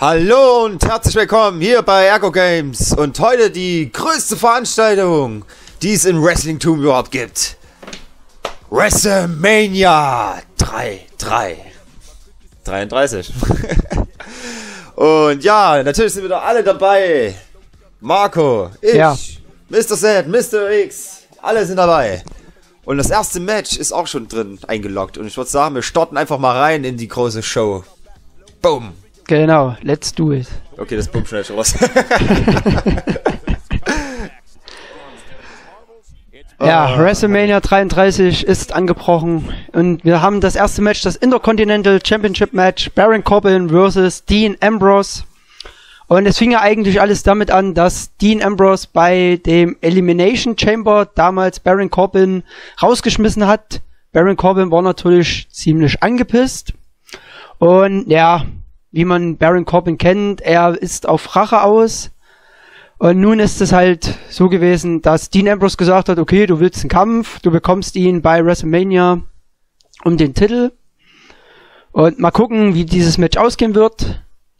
Hallo und herzlich willkommen hier bei Ergo Games und heute die größte Veranstaltung, die es in Wrestling-Tum überhaupt gibt. WrestleMania 33. Und ja, natürlich sind wieder alle dabei. Marco, ich, ja. Mr. Z, Mr. X, alle sind dabei. Und das erste Match ist auch schon drin eingeloggt. Und ich würde sagen, wir starten einfach mal rein in die große Show. Boom. Genau, let's do it. Okay, das Boom schnell schon raus. Ja, WrestleMania 33 ist angebrochen. Und wir haben das erste Match, das Intercontinental Championship Match. Baron Corbin vs. Dean Ambrose. Und es fing ja eigentlich alles damit an, dass Dean Ambrose bei dem Elimination Chamber damals Baron Corbin rausgeschmissen hat. Baron Corbin war natürlich ziemlich angepisst. Und ja, wie man Baron Corbin kennt, er ist auf Rache aus. Und nun ist es halt so gewesen, dass Dean Ambrose gesagt hat, okay, du willst einen Kampf, du bekommst ihn bei WrestleMania um den Titel. Und mal gucken, wie dieses Match ausgehen wird.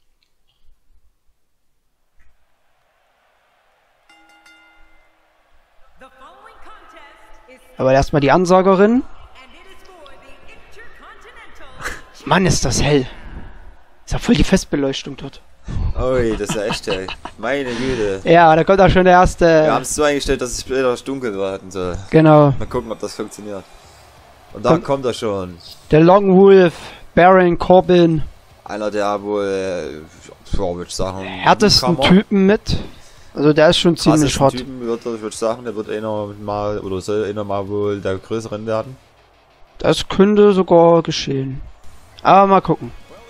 Aber erstmal die Ansagerin. Mann, ist das hell. Ist ja voll die Festbeleuchtung dort. Ui, das ist ja echt hell. Meine Güte. Ja, da kommt auch schon der erste. Wir haben es so eingestellt, dass es später dunkel werden soll. Genau. Mal gucken, ob das funktioniert. Und dann kommt er schon. Der Long Wolf, Baron Corbin. Einer der wohl, würde ich sagen, härtesten Typen mit. Also der ist schon ziemlich hart. Typen ich würde sagen, der wird einer mal, oder soll einer mal wohl der größeren werden. Das könnte sogar geschehen. Aber mal gucken.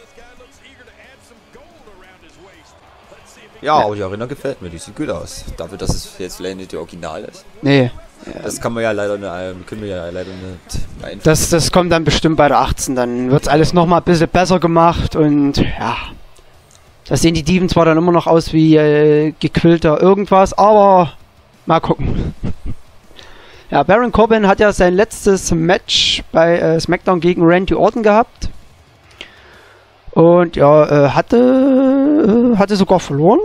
Ja, aber die Arena gefällt mir, die sieht gut aus. Dafür, dass es jetzt vielleicht nicht die Original ist. Nee. Das kann man ja leider nicht, können wir ja leider nicht beeinflussen. Das kommt dann bestimmt bei der 18, dann wird alles nochmal ein bisschen besser gemacht und ja. Da sehen die Dieven zwar dann immer noch aus wie gequillter irgendwas, aber mal gucken. Ja, Baron Corbin hat ja sein letztes Match bei SmackDown gegen Randy Orton gehabt. Und ja, hatte sogar verloren.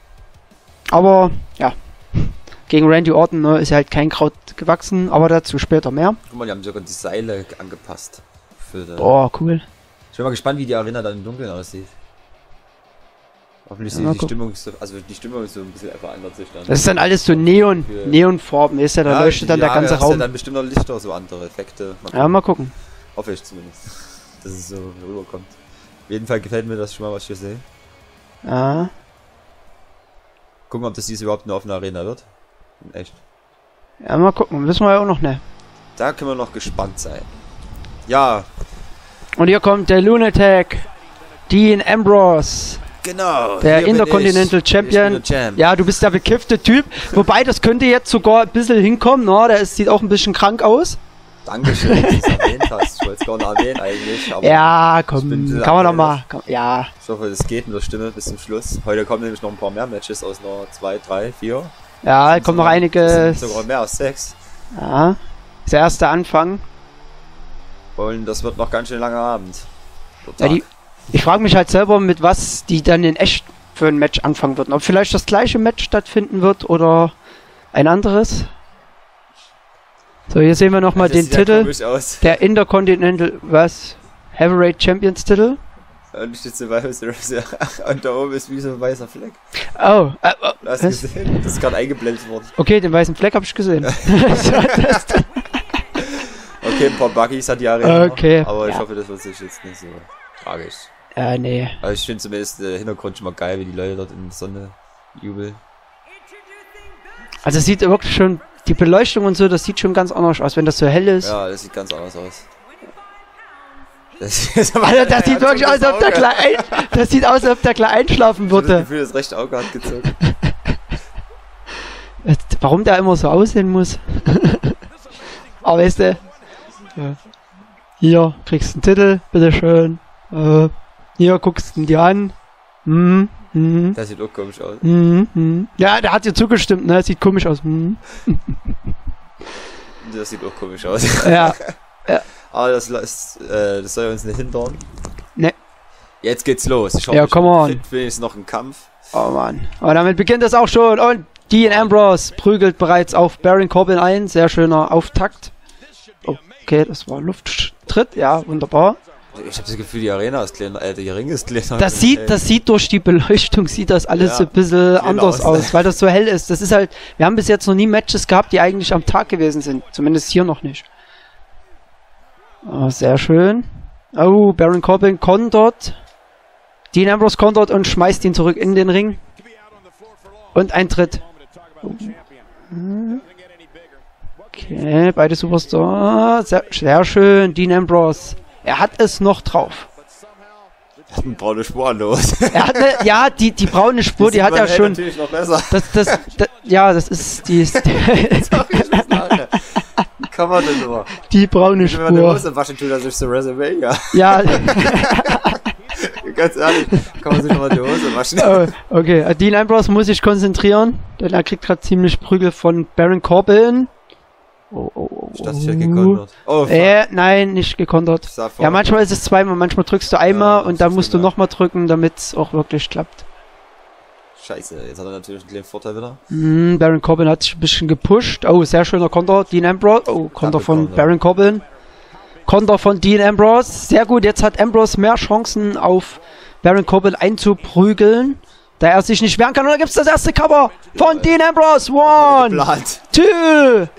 Aber ja, gegen Randy Orton ist halt kein Kraut gewachsen, aber dazu später mehr. Guck mal, die haben sogar die Seile angepasst. Boah, cool. Ich bin mal gespannt, wie die Arena dann im Dunkeln aussieht. Hoffentlich sieht die Stimmung so, die Stimmung ist so ein bisschen verändert sich dann. Das ist dann alles so Neonfarben, ist ja, da leuchtet dann der ganze Raum. Ja dann bestimmt noch Lichter, so andere Effekte. Mal gucken. Hoffe ich zumindest, dass es so rüberkommt. Auf jeden Fall gefällt mir das schon mal, was ich hier sehe. Ja. Gucken, ob das dies überhaupt eine offene Arena wird. Echt. Ja, mal gucken, wissen wir ja auch noch nicht. Da können wir noch gespannt sein. Ja. Und hier kommt der Lunatic, Dean Ambrose. Genau. Der Intercontinental Champion. Ja, du bist der bekiffte Typ. Wobei, das könnte jetzt sogar ein bisschen hinkommen, ne? Der sieht auch ein bisschen krank aus. Dankeschön, dass du es erwähnt hast. Ich wollte es gar nicht erwähnen eigentlich. Aber ja, komm, kann man doch mal. Ja. Ich hoffe, das geht mit der Stimme bis zum Schluss. Heute kommen nämlich noch ein paar mehr Matches aus noch 2, 3, 4. Ja, kommt noch einige. Sogar mehr als 6. Ja, ist der erste Anfang. Und das wird noch ganz schön langer Abend. Ja, ich frage mich halt selber, mit was die dann in echt für ein Match anfangen würden. Ob vielleicht das gleiche Match stattfinden wird oder ein anderes. So, hier sehen wir nochmal den Titel. Der Intercontinental, Heavyweight Champions Titel. Und ich sitze bei und da oben ist wie so ein weißer Fleck. Oh, hast du gesehen? Das ist gerade eingeblendet worden. Okay, den weißen Fleck habe ich gesehen. Okay, ein paar Buggies hat die Arena okay, noch, aber ich hoffe, das wird sich jetzt nicht so tragisch. Nee. Aber ich finde zumindest den Hintergrund schon mal geil, wie die Leute dort in der Sonne jubeln. Also es sieht wirklich schon, die Beleuchtung und so, das sieht schon ganz anders aus, wenn das so hell ist. Ja, das sieht ganz anders aus. Das sieht wirklich aus, als ob der Kleine das sieht aus, als ob der Kleine einschlafen würde. Ich habe das Gefühl, das rechte Auge hat gezogen. Warum der immer so aussehen muss. Aber weißt du, ja. Hier kriegst du einen Titel, bitteschön. Hier guckst du ihn dir an. Das sieht auch komisch aus. Ja, der hat dir zugestimmt, ne? Sieht komisch aus. Das sieht auch komisch aus. Ja. Ja. Aber das soll uns nicht hindern. Ne. Jetzt geht's los. Ich hoffe, ja, come on. Wenigstens noch ein Kampf. Oh Mann. Und damit beginnt es auch schon. Und Dean Ambrose prügelt bereits auf Baron Corbin ein. Sehr schöner Auftakt. Okay, das war Lufttritt. Ja, wunderbar. Ich habe das Gefühl, die Arena ist kleiner, der Ring ist kleiner. Das sieht durch die Beleuchtung, sieht das alles ein bisschen anders aus, weil das so hell ist. Das ist halt, wir haben bis jetzt noch nie Matches gehabt, die eigentlich am Tag gewesen sind. Zumindest hier noch nicht. Oh, sehr schön. Oh, Baron Corbin kontert. Dean Ambrose kontert und schmeißt ihn zurück in den Ring. Und ein Tritt. Okay, beide Superstars. Sehr schön, Dean Ambrose. Er hat es noch drauf. Er hat eine braune Spur los. Er hat ja, die braune Spur, die hat er schon. Natürlich noch besser. Ja, das ist die. Wie kann man denn nur? Die braune Spur. Wenn man die Hose waschen tut, das ist so WrestleMania. Ja. Ganz ehrlich, kann man sich nochmal die Hose waschen. Oh, okay, Dean Ambrose muss sich konzentrieren, denn er kriegt gerade ziemlich Prügel von Baron Corbin. Ich dachte, ich hätte gekontert. Nein, nicht gekontert. Ja, manchmal ist es zweimal, manchmal drückst du einmal und dann musst du nochmal drücken, damit es auch wirklich klappt. Scheiße, jetzt hat er natürlich einen kleinen Vorteil wieder. Baron Corbin hat sich ein bisschen gepusht. Oh, sehr schöner Konter, Dean Ambrose. Oh, Konter von Baron Corbin. Konter von Dean Ambrose. Sehr gut, jetzt hat Ambrose mehr Chancen auf Baron Corbin einzuprügeln, da er sich nicht wehren kann. Und da gibt es das erste Cover von Dean Ambrose. 1, 2,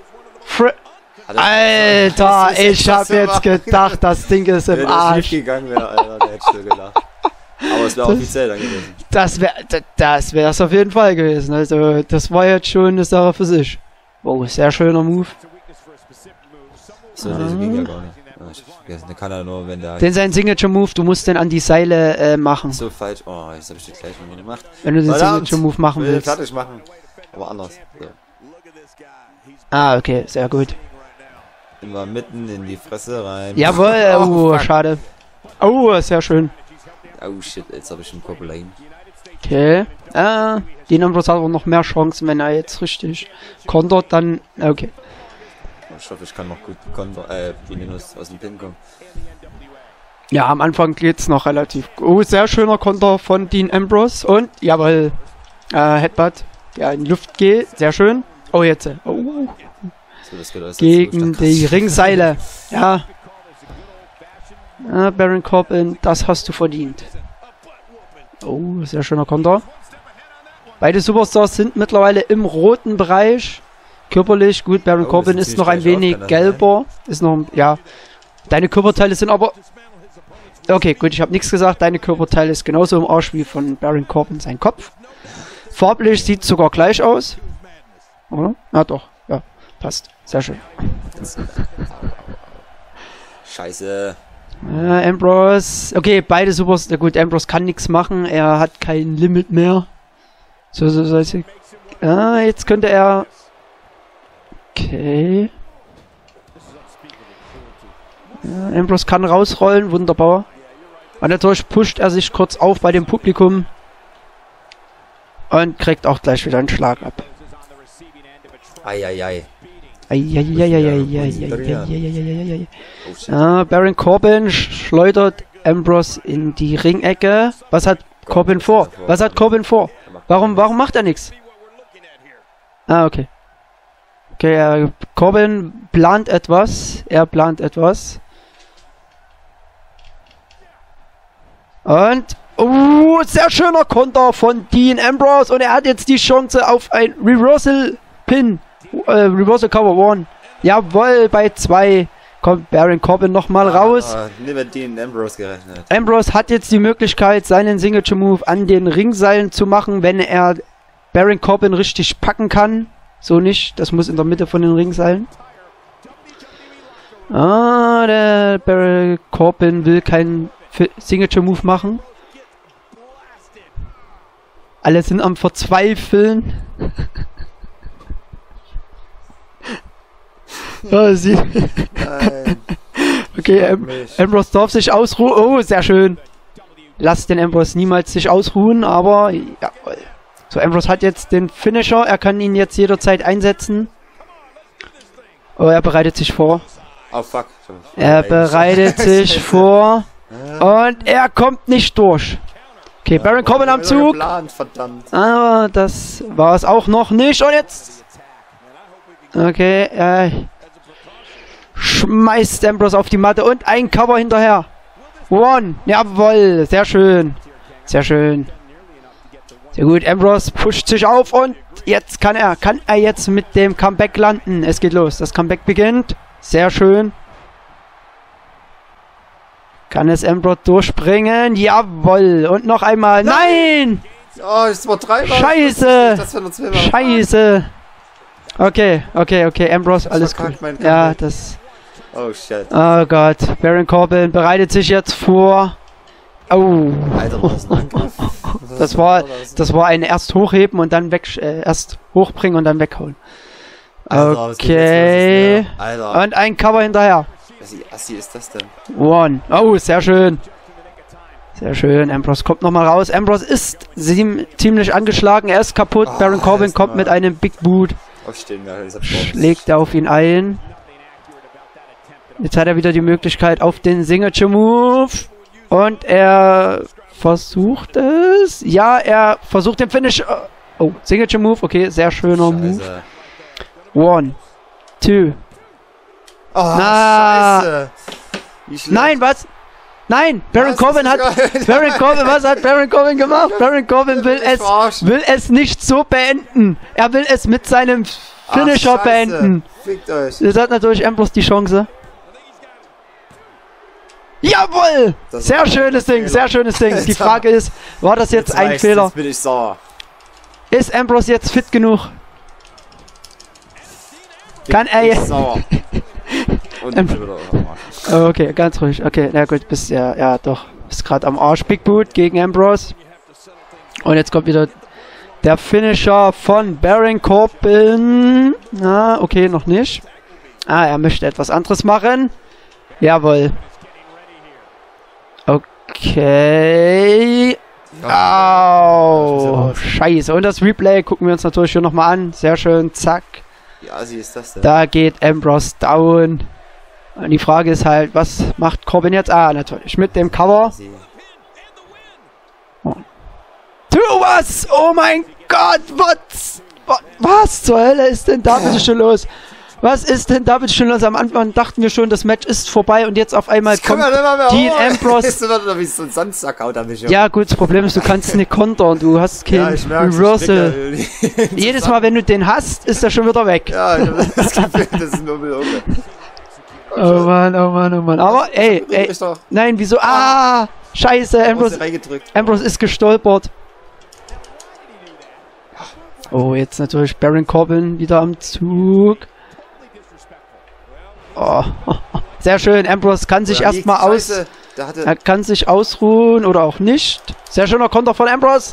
Alter, ich hab jetzt gedacht, das Ding ist im Arsch. Wenn es nicht gegangen wäre, Alter, der hätte gelacht. Aber es wäre offiziell dann gewesen. Das wäre es auf jeden Fall gewesen. Also, das war jetzt schon eine Sache für sich. Oh, sehr schöner Move. So, das ging ja gar nicht. Ich hab vergessen, der kann er nur, wenn der... Den sein Signature Move, du musst den an die Seile machen. So falsch. Oh, jetzt hab ich den gleich mal gemacht. Wenn du den Signature Move machen willst. Fertig machen. Aber anders. So. Ah, okay, sehr gut. Immer mitten in die Fresse rein. Jawohl, schade. Oh, sehr schön. Oh shit, jetzt habe ich einen Koppelein. Okay. Dean Ambrose hat aber noch mehr Chancen, wenn er jetzt richtig kontert, dann... Okay. Ich hoffe, ich kann noch gut aus dem Pin kommen. Ja, am Anfang geht's noch relativ gut. Oh, sehr schöner Konter von Dean Ambrose. Und, jawohl, Headbutt, der in die Luft geht. Sehr schön. Oh, jetzt. Oh. So, gegen die Ringseile. Ja. Baron Corbin, das hast du verdient. Oh, sehr schöner Konter. Beide Superstars sind mittlerweile im roten Bereich. Körperlich, gut, Baron Corbin ist noch ein wenig gelber. Ist noch, ja. Deine Körperteile sind aber... Okay, gut, ich habe nichts gesagt. Deine Körperteile ist genauso im Arsch wie von Baron Corbin sein Kopf. Farblich sieht es sogar gleich aus. Oder? Ah, doch. Ja, passt. Sehr schön. Scheiße. Ambrose. Okay, beide Superstars. Gut, Ambrose kann nichts machen. Er hat kein Limit mehr. So. Jetzt könnte er... Okay. Ja, Ambrose kann rausrollen, wunderbar. Und dadurch pusht er sich kurz auf bei dem Publikum. Und kriegt auch gleich wieder einen Schlag ab. Eieiei. Baron Corbin schleudert Ambrose in die Ringecke. Was hat Corbin vor? Warum macht er nichts? Ah, okay. Okay, Corbin plant etwas. Und, sehr schöner Konter von Dean Ambrose. Und er hat jetzt die Chance auf ein Reversal Pin. Reversal Cover 1. Jawohl, bei 2 kommt Baron Corbin nochmal raus. Mit Dean Ambrose gerechnet. Ambrose hat jetzt die Möglichkeit, seinen Signature Move an den Ringseilen zu machen, wenn er Baron Corbin richtig packen kann. So nicht, das muss in der Mitte von den Ringseilen. Der Baron Corbin will keinen Signature Move machen. Alle sind am Verzweifeln. Okay, Ambrose darf sich ausruhen. Oh, sehr schön. Lass den Ambrose niemals sich ausruhen, aber jawohl. So, Ambrose hat jetzt den Finisher. Er kann ihn jetzt jederzeit einsetzen. Oh, er bereitet sich vor. Oh, fuck. Er bereitet sich vor. Und er kommt nicht durch. Okay, Baron Corbin am Zug. Geplant, verdammt. Aber das war es auch noch nicht. Und jetzt... Okay, schmeißt Ambrose auf die Matte und ein Cover hinterher. One. Jawohl, sehr schön. Sehr schön. Sehr gut, Ambrose pusht sich auf und jetzt kann er jetzt mit dem Comeback landen. Es geht los, das Comeback beginnt. Sehr schön. Kann es Ambrose durchbringen? Jawohl. Und noch einmal. Nein! Oh, es war dreimal. Scheiße. Scheiße. Okay. Ambrose, alles gut. Ja, das... Oh, shit. Oh Gott. Baron Corbin bereitet sich jetzt vor... Oh. Alter, was ist ein Angriff? Das war ein erst hochheben und dann erst hochbringen und dann wegholen. Okay. Alter. Und ein Cover hinterher. Assi ist das denn? One. Oh, sehr schön. Sehr schön. Ambrose kommt nochmal raus. Ambrose ist ziemlich angeschlagen. Er ist kaputt. Baron Corbin kommt mit einem Big Boot. Schlägt er auf ihn ein. Jetzt hat er wieder die Möglichkeit auf den Signature Move. Und er versucht es. Ja, er versucht den Finish. Oh, Signature Move. Okay, sehr schöner Move. One. Two. Oh, Scheiße. Nein, was? Nein, Baron Corbin hat... was hat Baron Corbin gemacht? Baron Corbin will es nicht so beenden. Er will es mit seinem Finisher beenden. Fickt euch. Jetzt hat natürlich Ambrose die Chance. Jawohl! Sehr schönes Ding, sehr schönes Ding. Die Frage ist, war das jetzt ein Fehler? Jetzt bin ich sauer. Ist Ambrose jetzt fit genug? Kann er jetzt... Okay, ganz ruhig. Okay, na gut, bist ja doch. Bist gerade am Arsch. Big Boot gegen Ambrose. Und jetzt kommt wieder der Finisher von Baron Corbin. Na, okay, noch nicht. Er möchte etwas anderes machen. Jawohl. Okay. Au. Scheiße. Und das Replay gucken wir uns natürlich hier nochmal an. Sehr schön. Zack. Ja, sie ist das denn? Da geht Ambrose down. Und die Frage ist halt, was macht Corbin jetzt? Natürlich mit dem Cover. Tu was! Oh mein Gott! Was zur Hölle ist denn da bitte schon los? Was ist denn da bitte schon los? Am Anfang dachten wir schon, das Match ist vorbei und jetzt auf einmal kommt Dean Ambrose. Ja gut, das Problem ist, du kannst nicht kontern, du hast kein Reversal. Jedes Mal, wenn du den hast, ist er schon wieder weg. Ja, das ist nur mit Oh Mann. Aber ey. Nein, wieso? Scheiße, Ambrose ist gestolpert. Oh, jetzt natürlich Baron Corbin wieder am Zug. Oh, sehr schön. Ambrose kann sich erstmal er kann sich ausruhen oder auch nicht. Sehr schöner Konter von Ambrose.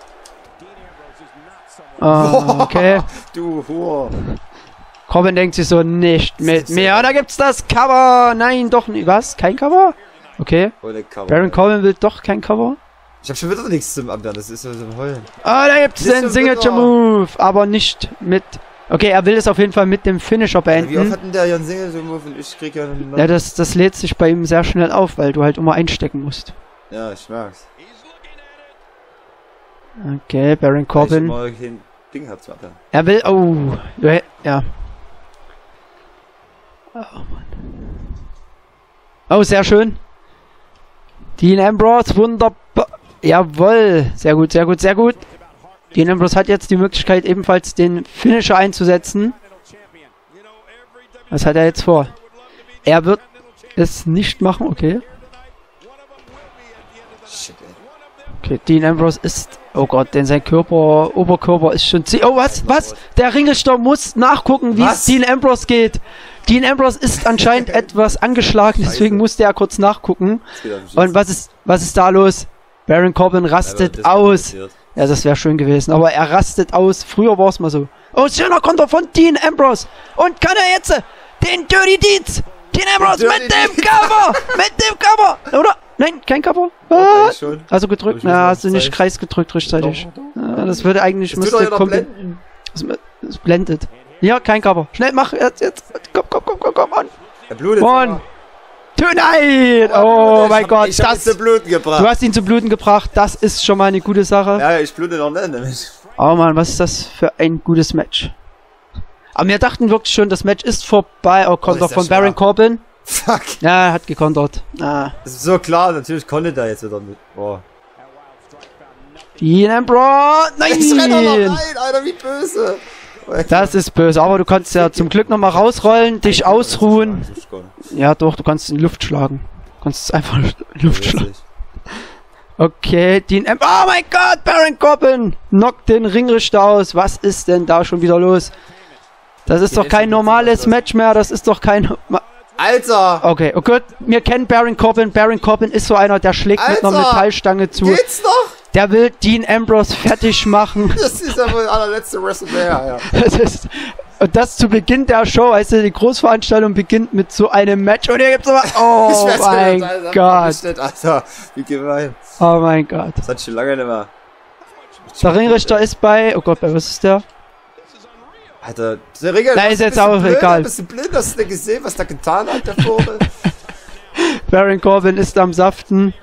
Okay. Du Hure. Corbin denkt sich so, nicht mit mir. Da gibt's das Cover. Nein, doch nicht. Was? Kein Cover? Okay. Baron Corbin will doch kein Cover. Ich hab schon wieder nichts zum Abwehren. Das ist so zum Heulen. Da gibt's den Signature Move. Aber nicht mit... Okay, er will es auf jeden Fall mit dem Finisher beenden. Wie oft hat denn der Jan Signature Move und ich krieg ja einen... Ja, das lädt sich bei ihm sehr schnell auf, weil du halt immer einstecken musst. Ja, ich merk's. Okay, Baron Corbin. Ding hat zum Abwehren. Er will... Oh, ja. Oh, Mann. Oh, sehr schön. Dean Ambrose, wunderbar. Jawohl. Sehr gut. Dean Ambrose hat jetzt die Möglichkeit, ebenfalls den Finisher einzusetzen. Was hat er jetzt vor? Er wird es nicht machen, okay. Okay, Dean Ambrose ist... Oh Gott, denn sein Oberkörper ist schon... Oh, was? Der Ringrichter muss nachgucken, wie es Dean Ambrose geht. Dean Ambrose ist anscheinend etwas angeschlagen, deswegen musste er kurz nachgucken. Und was ist da los? Baron Corbin rastet aus. Ja, das wäre schön gewesen, aber er rastet aus. Früher war es mal so. Oh, schöner Konter von Dean Ambrose. Und kann er jetzt den Dirty Deeds? Dean Ambrose mit dem Cover! Mit dem Cover! Oder? Nein, kein Cover. Also gedrückt? Na, hast du nicht Kreis gedrückt rechtzeitig. Das würde eigentlich... müsste komplett... Es blendet. Ja, kein Cover. Schnell, mach jetzt. Komm on. Er blutet. 1, 2, Tonight! Oh mein Gott, ich hab ihn zu bluten gebracht. Du hast ihn zu bluten gebracht, das ist schon mal eine gute Sache. Ja, ich blute noch nicht nämlich. Oh Mann, was ist das für ein gutes Match? Aber wir dachten wirklich schon, das Match ist vorbei. Oh, Konter von Baron Corbin. Fuck. Ja, er hat gekontert. Ah. Das ist so klar, natürlich konnte der jetzt wieder mit. Oh. Dean Ambrose! Nein! Ich renn doch noch rein, Alter, wie böse. Das ist böse, aber du kannst ja zum Glück nochmal rausrollen, dich ausruhen. Ja doch, du kannst in die Luft schlagen. Du kannst einfach in die Luft schlagen. Okay, Dean Ambrose. Oh mein Gott, Baron Corbin knockt den Ringrichter aus. Was ist denn da schon wieder los? Das ist doch kein normales Match mehr, das ist doch kein... Alter! Okay, oh Gott, wir kennen Baron Corbin. Baron Corbin ist so einer, der schlägt mit einer Metallstange zu. Geht's noch? Der will Dean Ambrose fertig machen. Das ist ja wohl der allerletzte WrestleMania, ja. Und das zu Beginn der Show, weißt du, die Großveranstaltung beginnt mit so einem Match und hier gibt's aber... Oh mein Gott. Alter, wie gemein. Oh mein Gott. Das hat schon lange nicht mehr. Der Ringrichter ist bei... Oh Gott, bei was ist der? Alter, der Ringrichter... Nein, ist jetzt auch blöd, egal. Bist du blind? Hast du denn gesehen, was der getan hat, der Vogel? Baron Corbin ist am Saften.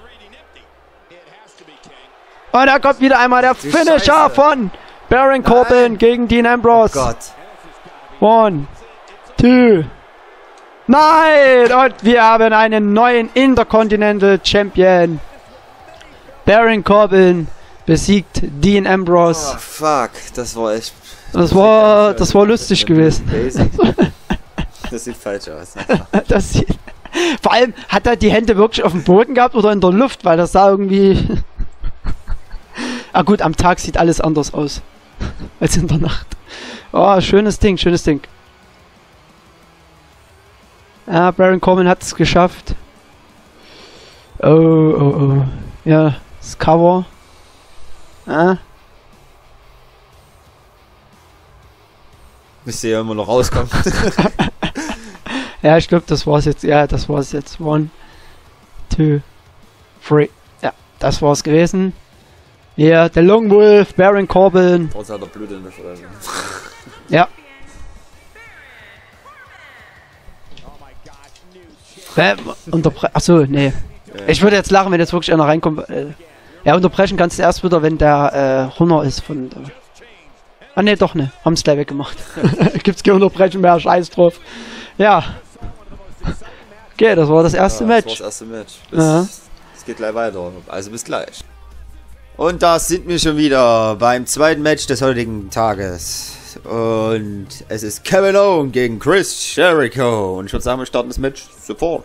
Und da kommt wieder einmal der Finisher von Baron Corbin gegen Dean Ambrose. Oh Gott. 1, 2. Nein! Und wir haben einen neuen Intercontinental Champion. Baron Corbin besiegt Dean Ambrose. Oh fuck, das war echt... Das war lustig gewesen. Das sieht falsch aus. Vor allem, hat er die Hände wirklich auf dem Boden gehabt oder in der Luft? Weil das sah irgendwie... Ah gut, am Tag sieht alles anders aus als in der Nacht. Oh, schönes Ding, schönes Ding. Ja, Baron Corbin hat es geschafft. Oh. Ja, das Cover. Ah. Müsste ja immer noch rauskommen. Ja, ich glaube, das war's jetzt. Ja, das war's jetzt. 1, 2, 3. Ja, das war's gewesen. Ja, der Lone Wolf, Baron Corbin. Trotz hat er Blut in der Fresse. Ja. Achso, nee. Ja. Ich würde jetzt lachen, wenn jetzt wirklich einer reinkommt. Ja, unterbrechen kannst du erst wieder, wenn der Runner ist von... Ah ne, doch ne. Haben es gleich weggemacht. Gibt's kein Unterbrechen mehr, scheiß drauf. Ja. Okay, das war das erste Match. Das war das erste Match. Es geht gleich weiter. Also bis gleich. Und da sind wir schon wieder beim zweiten Match des heutigen Tages. Und es ist Kevin Owens gegen Chris Jericho. Und ich würde sagen, wir starten das Match sofort.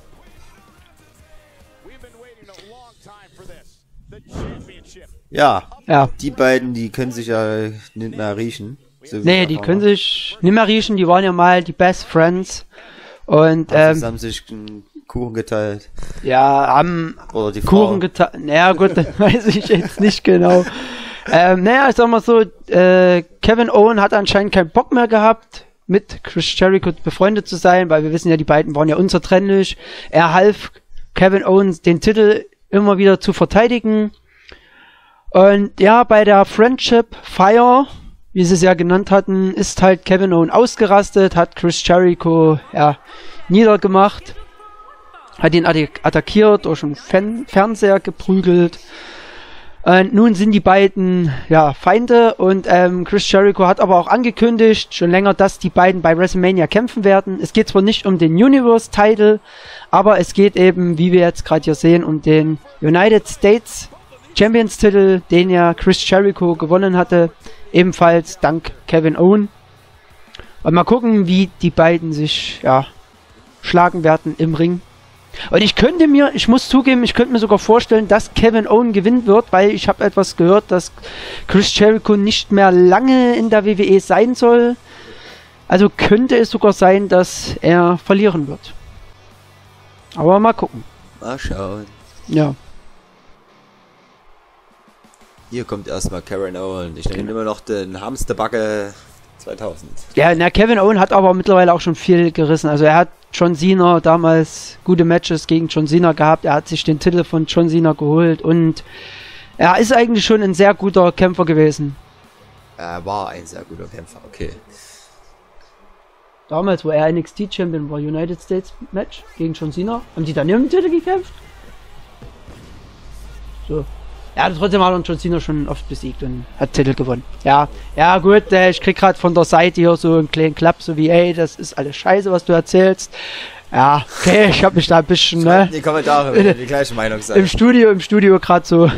Ja, die beiden, die können sich ja nicht mehr riechen. So nee, die können sich nicht mehr riechen. Die waren ja mal die Best Friends. Und haben sich einen Kuchen geteilt. Ja, haben oder die Kuchen geteilt. Naja, gut, das weiß ich jetzt nicht genau. Naja, ich sag mal so, Kevin Owens hat anscheinend keinen Bock mehr gehabt, mit Chris Jericho befreundet zu sein, weil wir wissen ja, die beiden waren ja unzertrennlich. Er half Kevin Owens, den Titel immer wieder zu verteidigen. Und ja, bei der Friendship Fire, wie sie es ja genannt hatten, ist halt Kevin Owens ausgerastet, hat Chris Jericho niedergemacht, hat ihn attackiert, durch den Fernseher geprügelt. Und nun sind die beiden Feinde und Chris Jericho hat aber auch angekündigt, schon länger, dass die beiden bei WrestleMania kämpfen werden. Es geht zwar nicht um den Universe-Title, aber es geht eben, wie wir jetzt gerade hier sehen, um den United States Champions-Titel, den ja Chris Jericho gewonnen hatte, ebenfalls dank Kevin Owens. Und mal gucken, wie die beiden sich schlagen werden im Ring. Und ich muss zugeben, ich könnte mir sogar vorstellen, dass Kevin Owens gewinnen wird, weil ich habe etwas gehört, dass Chris Jericho nicht mehr lange in der WWE sein soll. Also könnte es sogar sein, dass er verlieren wird. Aber mal gucken. Mal schauen. Ja. Hier kommt erstmal Kevin Owens. Ich nehme immer noch den Hamsterbacke 2000. Ja, Kevin Owens hat aber mittlerweile auch schon viel gerissen. Also er hat John Cena damals gute Matches gegen John Cena gehabt. Er hat sich den Titel von John Cena geholt und er ist eigentlich schon ein sehr guter Kämpfer gewesen. Er war ein sehr guter Kämpfer, okay. Damals, wo er NXT-Champion war, United States Match gegen John Cena. Haben die dann im Titel gekämpft? So. Ja, trotzdem hat John Cena schon oft besiegt und hat Titel gewonnen. Ja, ja gut, ich krieg gerade von der Seite hier so einen kleinen Klapp, so wie, ey, das ist alles scheiße, was du erzählst. Ja, okay, ich hab mich da ein bisschen, ne? Die Kommentare, wenn ihr die gleiche Meinung seid. Im Studio gerade so.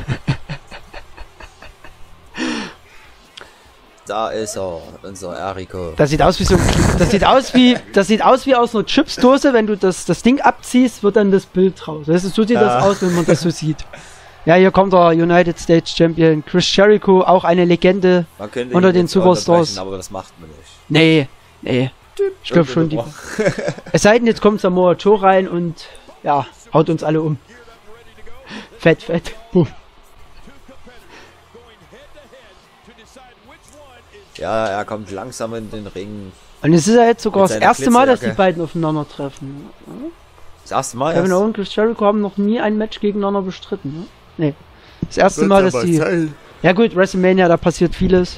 Da ist er, unser Eriko. Das sieht aus wie so, das sieht aus wie aus einer Chipsdose, wenn du das Ding abziehst, wird dann das Bild raus. So sieht das aus, wenn man das so sieht. Ja, hier kommt der United States Champion Chris Jericho, auch eine Legende unter den Superstars. Aber das macht man nicht. Nee. Ich glaube schon, es sei denn, jetzt kommt Samoa Joe rein und ja, haut uns alle um. Fett. Boom. Ja, er kommt langsam in den Ring. Und es ist ja jetzt sogar das erste Mal, dass die beiden aufeinandertreffen. Das erste Mal? Kevin Owens und Chris Jericho haben noch nie ein Match gegeneinander bestritten. Ne? Nee. Das erste Mal, dass die... Ja gut, WrestleMania, da passiert vieles.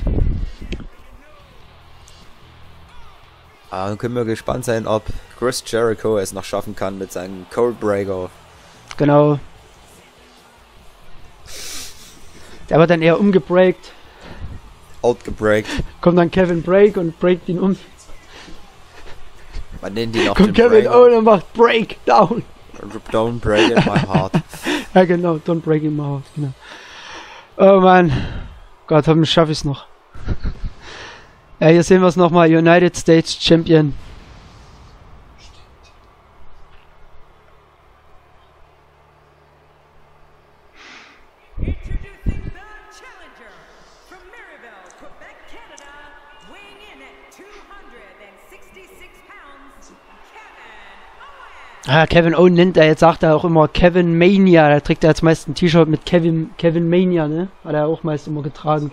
Dann können wir gespannt sein, ob Chris Jericho es noch schaffen kann mit seinem Codebreaker. Genau. Der wird dann eher umgebreakt. Outgebreakt. Kommt dann Kevin Break und breakt ihn um. Man nennt ihn auch kommt Kevin Owens und macht Breakdown. Don't break in my heart. Ja genau, don't break in my heart. Genau. Oh Mann. Gott, hoffentlich schaffe ich es noch. Ja, hier sehen wir es nochmal. United States Champion. Kevin Owens nennt er, jetzt sagt er auch immer Kevin Mania, da trägt er jetzt meist ein T-Shirt mit Kevin Mania, ne? Hat er auch meist immer getragen.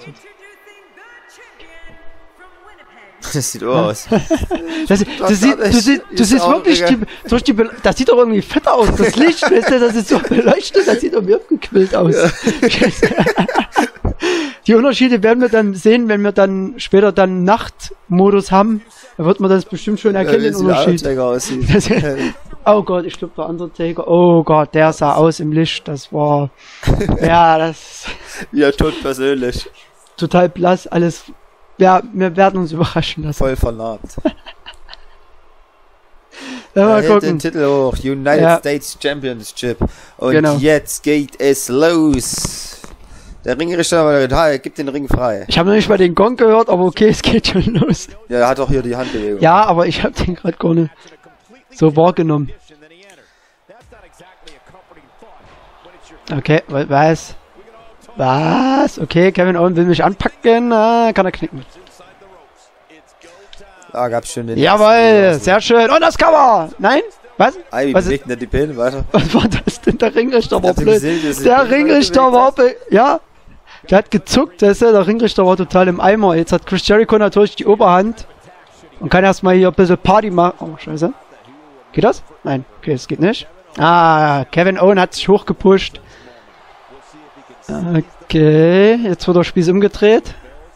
Das sieht aus. Du siehst wirklich, das sieht doch irgendwie fett aus, das Licht, weißt du, das ist so beleuchtet, das sieht irgendwie abgequillt aus. Ja. Die Unterschiede werden wir dann sehen, wenn wir dann später dann Nachtmodus haben, da wird man das bestimmt schon erkennen, den Unterschied. Oh Gott, ich glaube der Undertaker, oh Gott, der sah aus im Licht, das war, ja, das... Ja, tot persönlich. Total blass, alles, ja, wir werden uns überraschen lassen. Voll vernarbt. Mal gucken. Den Titel hoch, United States Championship. Und jetzt geht es los. Der Ringrichter gibt den Ring frei. Ich habe noch nicht mal den Gong gehört, aber okay, es geht schon los. Ja, er hat auch hier die Handbewegung. Ja, aber ich habe den gerade gar nicht so wahrgenommen. Okay, was? Was? Okay, Kevin Owens will mich anpacken. Kann er knicken. Ah, gab's schon den... Jawohl, sehr schön. Und das Cover! Nein? Was? Wie bewegt denn die Pin? Weiter. Was war das denn? Der Ringrichter war blöd. Der Ringrichter war... Ja. Der hat gezuckt. Der Ringrichter war total im Eimer. Jetzt hat Chris Jericho natürlich die Oberhand. Und kann erstmal hier ein bisschen Party machen. Oh, scheiße. Geht das? Nein. Okay, das geht nicht. Kevin Owens hat sich hochgepusht. Okay, jetzt wird der Spieß umgedreht.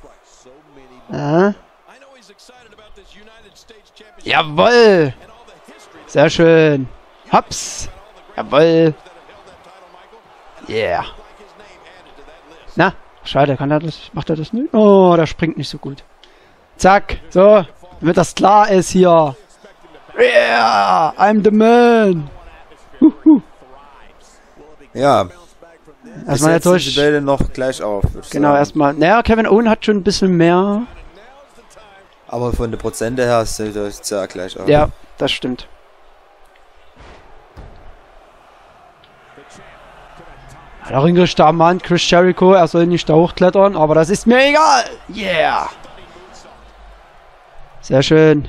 Jawohl! Sehr schön. Hops! Jawohl! Yeah! Na, schade, macht er das nicht? Oh, der springt nicht so gut. Zack, so, damit das klar ist hier. Yeah! I'm the man! Ja. Erstmal natürlich die Bälle noch gleich auf. Genau, erstmal. Naja, Kevin Owens hat schon ein bisschen mehr. Aber von den Prozente her ist es ja gleich auf. Ja, das stimmt. Der Ringrichter ermahnt Chris Jericho, er soll nicht da hochklettern, aber das ist mir egal. Yeah! Sehr schön.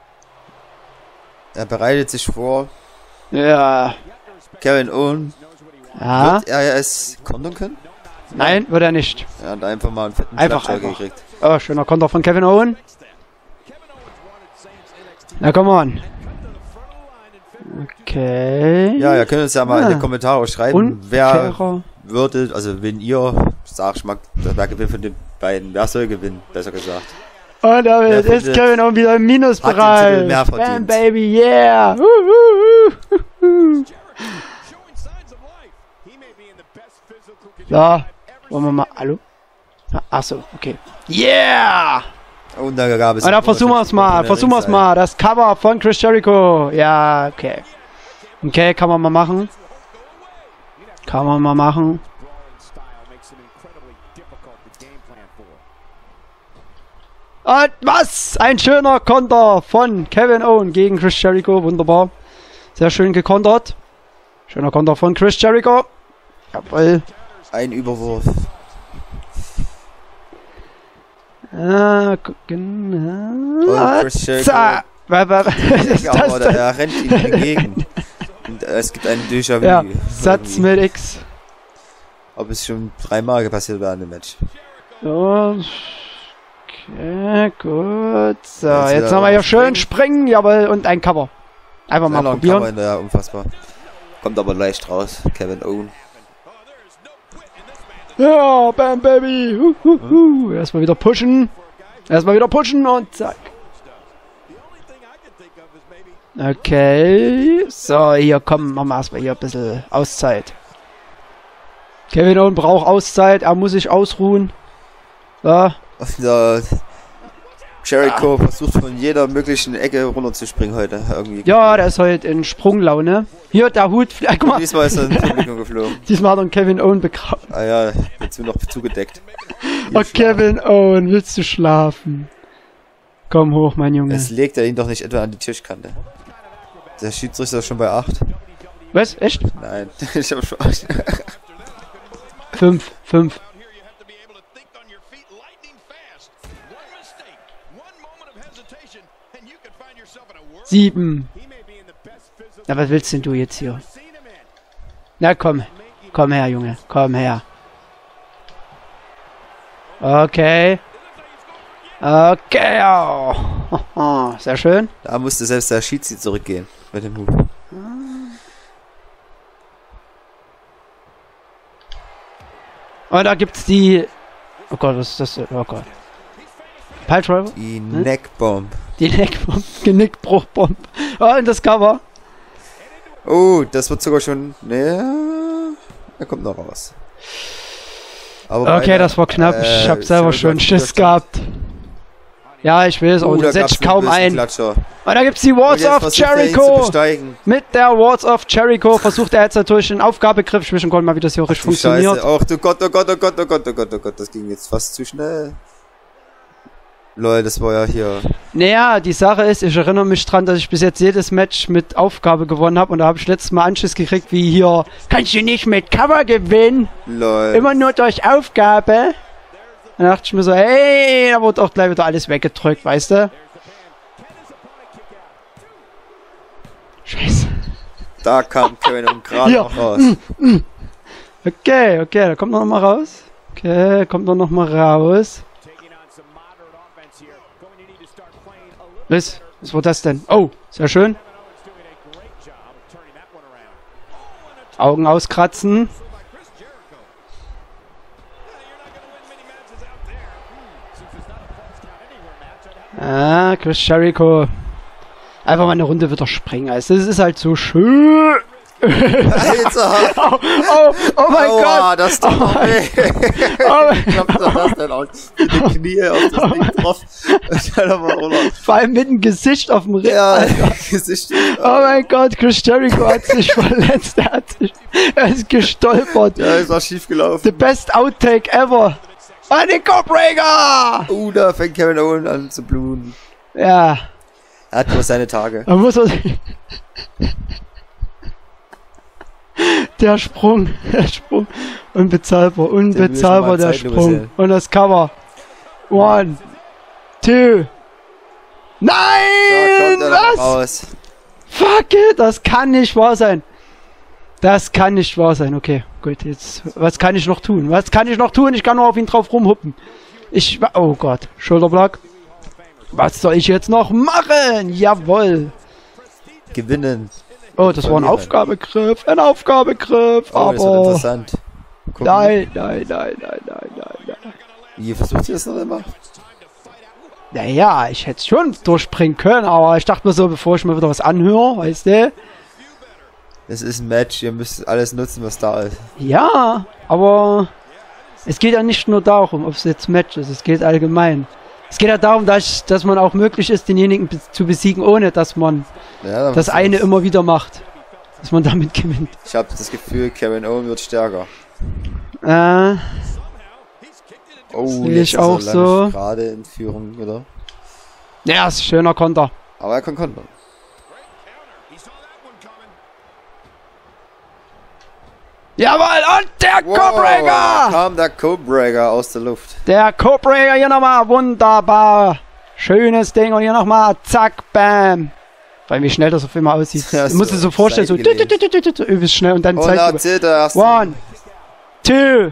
Er bereitet sich vor. Ja. Kevin Owens. Ja. Wird er es kontern können? Nein, wird er nicht. Er hat einfach mal einen fetten einfach gekriegt. Oh, schöner Konter von Kevin Owens. Na, come on. Okay. Ja, ihr könnt uns ja mal in die Kommentare schreiben, wer würde, also wenn ihr, sag ich mal, wer gewinnt von den beiden, wer soll gewinnen, besser gesagt. Und damit ist Kevin Owen wieder im Minusbereich. Bam, Baby, yeah. So, wollen wir mal, hallo? Achso, okay. Yeah! Und da gab es... Und dann versuchen wir es mal, das Cover von Chris Jericho. Ja, okay. Okay, kann man mal machen. Und was? Ein schöner Konter von Kevin Owen gegen Chris Jericho. Wunderbar. Sehr schön gekontert. Schöner Konter von Chris Jericho. Jawohl. Ein Überwurf. Gucken. Und Chris Jericho. Er rennt ihm entgegen. Und es gibt einen Déjà-vu. Ja, Satz mit X. Ob es schon 3-mal passiert war in dem Match. So. Okay, gut. So, jetzt haben wir hier schön springen, jawohl, und ein Cover. Einfach mal probieren. Cover, ja, unfassbar. Kommt aber leicht raus, Kevin Owen. Ja, bam, Baby. Erstmal wieder pushen. Und zack. Okay. So, hier, komm, machen wir erstmal hier ein bisschen Auszeit. Kevin Owen braucht Auszeit, er muss sich ausruhen. So. Jericho versucht von jeder möglichen Ecke runterzuspringen heute. Irgendwie. Ja, der ist heute in Sprunglaune. Hier, der Hut. Guck mal. Diesmal ist er in Publikum geflogen. Diesmal hat er Kevin Owen begraben. Ah ja, jetzt wird noch zugedeckt. Oh, Kevin Owen, willst du schlafen? Komm hoch, mein Junge. Es legt er ihn doch nicht etwa an die Tischkante. Der Schiedsrichter ist schon bei 8. Was? Echt? Nein, ich hab Spaß. 5. 7. Na, was willst denn du jetzt hier? Na, komm. Komm her, Junge. Komm her. Okay. Okay, oh. Sehr schön. Da musste selbst der Schiedsrichter zurückgehen. Mit dem Move. Und da gibt's die... Oh Gott, was ist das? Oh Gott. Piledriver? Die Neckbomb. Die Neckbomb. Genickbruchbomb. Oh, und das Cover. Oh, das wird sogar schon... Ja, da kommt noch was. Aber okay, das war knapp. Ich hab selber schon Schiss gehabt. Ja, ich will es auch. Das setzt kaum ein. Und da gibt's die Wards of Jericho. Mit der Wards of Jericho versucht er jetzt natürlich den Aufgabegriff. Ich will schon mal, wie das hier richtig funktioniert. Ach du Gott, oh Gott, oh Gott, oh Gott, oh Gott, oh Gott. Das ging jetzt fast zu schnell. Lol, das war ja hier... Naja, die Sache ist, ich erinnere mich dran, dass ich bis jetzt jedes Match mit Aufgabe gewonnen habe. Und da habe ich letztes Mal Anschiss gekriegt, wie hier... Kannst du nicht mit Cover gewinnen? Lol. Immer nur durch Aufgabe. Dann dachte ich mir so, hey, da wurde auch gleich wieder alles weggedrückt, weißt du? Scheiße. Da kam Kevin und gerade noch raus. Okay, da kommt er noch mal raus. Okay, kommt er noch mal raus. Was war das denn? Oh, sehr schön. Augen auskratzen. Ah, Chris Jericho. Einfach mal eine Runde wieder springen. Also, das ist halt so schön. Alter! Oh mein Gott! Das tut doch weh! Wie kommt das denn aus? Mit den Knie auf das Ding drauf. Vor allem mit dem Gesicht auf dem Ring. Ja, Gesicht. Oh mein Gott, Chris Jericho hat sich verletzt. Er ist gestolpert. Ja, ist auch schief gelaufen. The best Outtake ever. Ein Incorporator! Da fängt Kevin Owen an zu bluten. Ja. Er hat nur seine Tage. Da muss er... Der Sprung. Unbezahlbar der Sprung. Und das Cover. 1, 2. Nein! Was? Fuck it, das kann nicht wahr sein. Okay, gut, jetzt. Was kann ich noch tun? Ich kann nur auf ihn drauf rumhuppen. Oh Gott, Schulterblock. Was soll ich jetzt noch machen? Jawohl. Gewinnen. Oh, das war ein Aufgabegriff. Oh, aber... Das ist interessant. Nein. Wie versucht sie das noch immer? Naja, ich hätte schon durchspringen können, aber ich dachte mir so, bevor ich mal wieder was anhöre, weißt du? Es ist ein Match, ihr müsst alles nutzen, was da ist. Ja, aber es geht ja nicht nur darum, ob es jetzt Match ist, es geht allgemein. Es geht ja darum, dass man auch möglich ist, denjenigen zu besiegen, ohne dass man das eine immer wieder macht. Dass man damit gewinnt. Ich habe das Gefühl, Kevin Owens wird stärker. Oh, sehe ich auch so. Gerade in Führung, oder? Ja, ist ein schöner Konter. Aber er kann kontern. Jawohl, und der Codebreaker! Kam der Codebreaker aus der Luft. Der Codebreaker hier nochmal, wunderbar. Schönes Ding und hier nochmal, zack, bam. Weil wie schnell das auf einmal aussieht. Ja, du musst dir so vorstellen, so übelst schnell und dann zeigt es. 1, 2.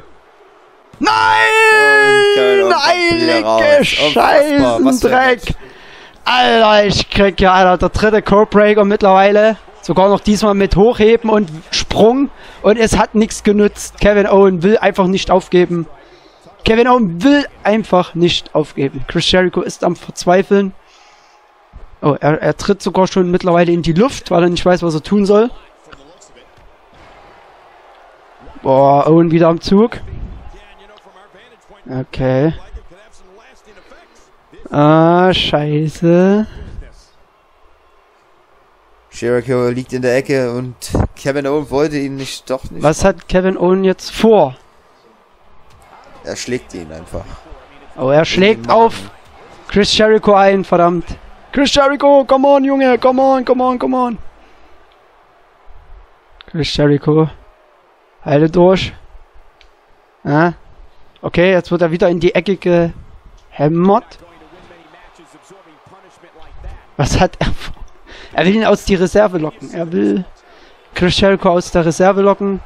Nein! Heilige Scheißendreck! Alter, ich krieg ja, Alter, der dritte Codebreaker mittlerweile. Sogar noch diesmal mit Hochheben und Sprung. Und es hat nichts genützt. Kevin Owens will einfach nicht aufgeben. Kevin Owens will einfach nicht aufgeben. Chris Jericho ist am Verzweifeln. Oh, er tritt sogar schon mittlerweile in die Luft, weil er nicht weiß, was er tun soll. Boah, Owens wieder am Zug. Okay. Ah, scheiße. Jericho liegt in der Ecke und Kevin Owens wollte ihn doch nicht. Was hat Kevin Owens jetzt vor? Er schlägt ihn einfach. Oh, er schlägt auf Chris Jericho ein, verdammt. Chris Jericho, come on, Junge, come on. Chris Jericho. Halte durch. Ah. Okay, jetzt wird er wieder in die Ecke gehämmert. Was hat er vor? Er will ihn aus die Reserve locken. Er will Chris Jericho aus der Reserve locken.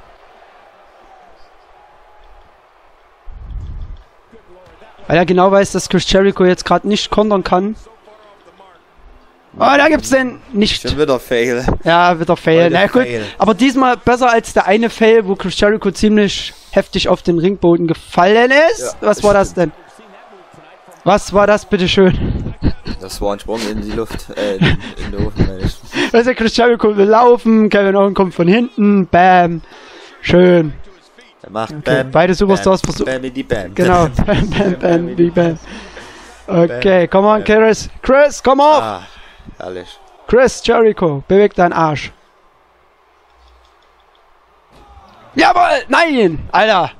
Weil er genau weiß, dass Chris Jericho jetzt gerade nicht kontern kann. Oh, da gibt's den nicht. Schon wieder Fail. Ja, wieder Fail. Na gut, aber diesmal besser als der eine Fail, wo Chris Jericho ziemlich heftig auf den Ringboden gefallen ist. Ja, was war das denn? Was war das, bitteschön? Das war ein Sprung in die Luft, in den Ofen, meine ich. Also Chris Jericho will laufen, Kevin Owens kommt von hinten, bam, schön. Er macht okay, bam, beide Superstars versuchen. Bam. Genau, bam. Okay, come on, Chris. Chris, komm auf! Ah, herrlich. Chris Jericho, beweg deinen Arsch. Jawohl, nein, Alter.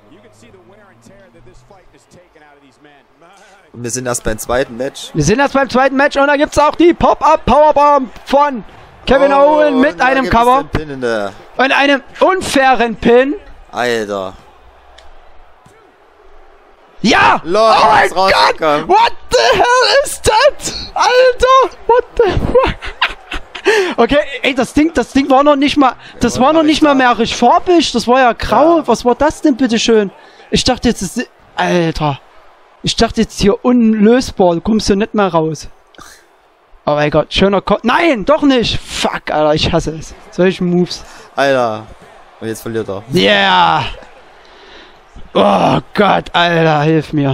Und wir sind erst beim zweiten Match. Und da gibt's auch die Pop-Up Powerbomb von Kevin Owens mit einem Cover. Und einem unfairen Pin. Alter. Ja! Lord, oh mein Gott! What the hell is that? Alter! What the fuck? Okay, ey, das Ding war noch nicht mal. Das war noch nicht mal mehr richtig farbig. Das war ja grau. Ja. Was war das denn, bitteschön? Ich dachte jetzt, Alter. Ich dachte jetzt hier unlösbar. Du kommst hier nicht mehr raus. Oh mein Gott, schöner Nein, doch nicht. Fuck, Alter, ich hasse es. Solche Moves. Alter. Und jetzt verliert er. Yeah. Oh Gott, Alter, hilf mir.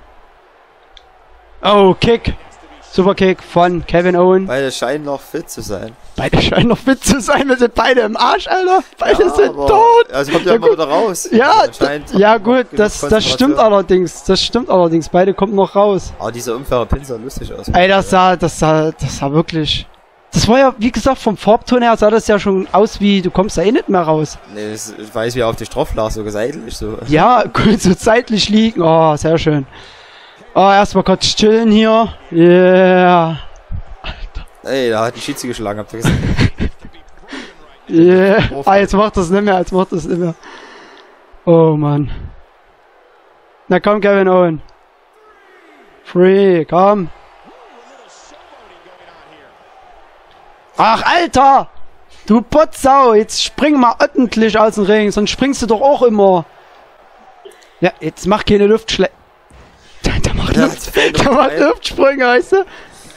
Oh, Kick. Super Kick von Kevin Owens. Beide scheinen noch fit zu sein. Wir sind beide im Arsch, Alter. Beide sind tot. Also kommt ja immer wieder raus. Ja, gut, das stimmt allerdings. Beide kommen noch raus. Aber dieser unfaire Pin sah lustig aus. Ey, das sah wirklich... Das war ja, wie gesagt, vom Farbton her sah das ja schon aus wie, du kommst da eh nicht mehr raus. Nee, ich weiß, wie er auf dich drauf lag, so seitlich so. Ja, gut, so seitlich liegen. Oh, sehr schön. Oh, erstmal kurz chillen hier. Yeah. Alter. Ey, da hat die Schiedsrichter geschlagen, habt ihr gesehen? Yeah. Ah, jetzt macht das nicht mehr. Oh, Mann. Na komm, Kevin Owens. Free, komm. Ach, Alter! Du Potsau, jetzt spring mal ordentlich aus dem Ring, sonst springst du doch auch immer. Ja, jetzt mach keine Luftschläge. Der macht Luftsprünge, weißt du?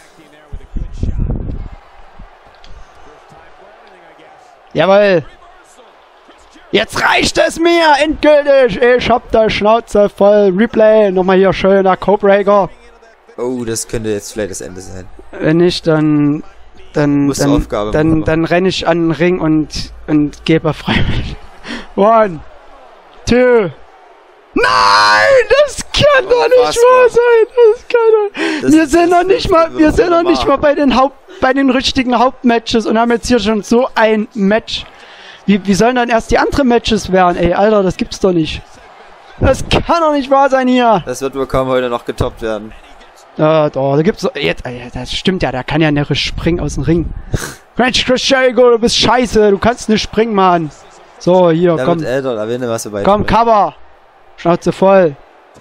Jawohl. Jetzt reicht es mir, endgültig. Ich hab der Schnauze voll. Replay, nochmal hier schöner Codebreaker. Oh, das könnte jetzt vielleicht das Ende sein. Wenn nicht, dann renne ich an den Ring und gebe freiwillig. 1, 2. Nein, das kann doch nicht wahr sein. Das kann doch. Wir sind noch nicht mal bei den richtigen Hauptmatches und haben jetzt hier schon so ein Match. Wie sollen dann erst die anderen Matches werden? Ey, Alter, das gibt's doch nicht. Das kann doch nicht wahr sein hier. Das wird wohl kaum heute noch getoppt werden. Da gibt's doch, jetzt, das stimmt ja, der kann ja nicht springen aus dem Ring. Mensch, Chris Jericho, du bist scheiße, du kannst nicht springen, Mann. So, hier, der komm. Wird älter, da will nicht was dabei. Komm, Cover. Schnauze voll.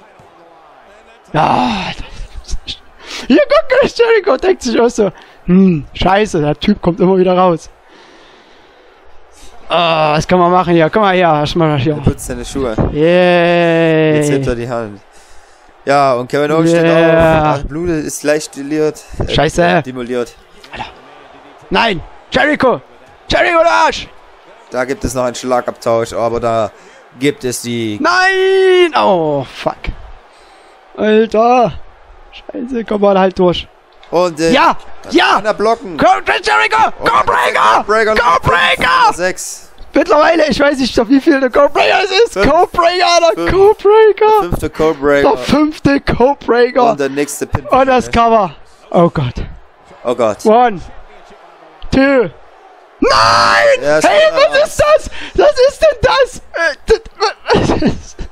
Ja. Hier, guck, Chris Jericho denkt sich auch so, scheiße, der Typ kommt immer wieder raus. Ah, was kann man machen hier? Komm mal her, erstmal hier. Du putzt deine Schuhe. Yeah. Jetzt hebt er die Hand. Ja, und Kevin Owens steht auf. Blut ist leicht demoliert. Scheiße. Demoliert. Alter. Nein! Jericho! Jericho, der Arsch! Da gibt es noch einen Schlagabtausch, aber da gibt es die... Nein! Oh, fuck. Alter. Scheiße, komm mal halt durch. Und ja! Ja! Kann er blocken. Go, Jericho! Go Breaker! Go Breaker! 6. Mittlerweile, ich weiß nicht, wie viel der Codebreaker es ist. Codebreaker, der Codebreaker. Der 5. Codebreaker. Der 5. Codebreaker. Und der nächste Pin. Und das Cover. Oh Gott. Oh Gott. 1, 2. Nein! Ja, hey, was ist das? Was ist denn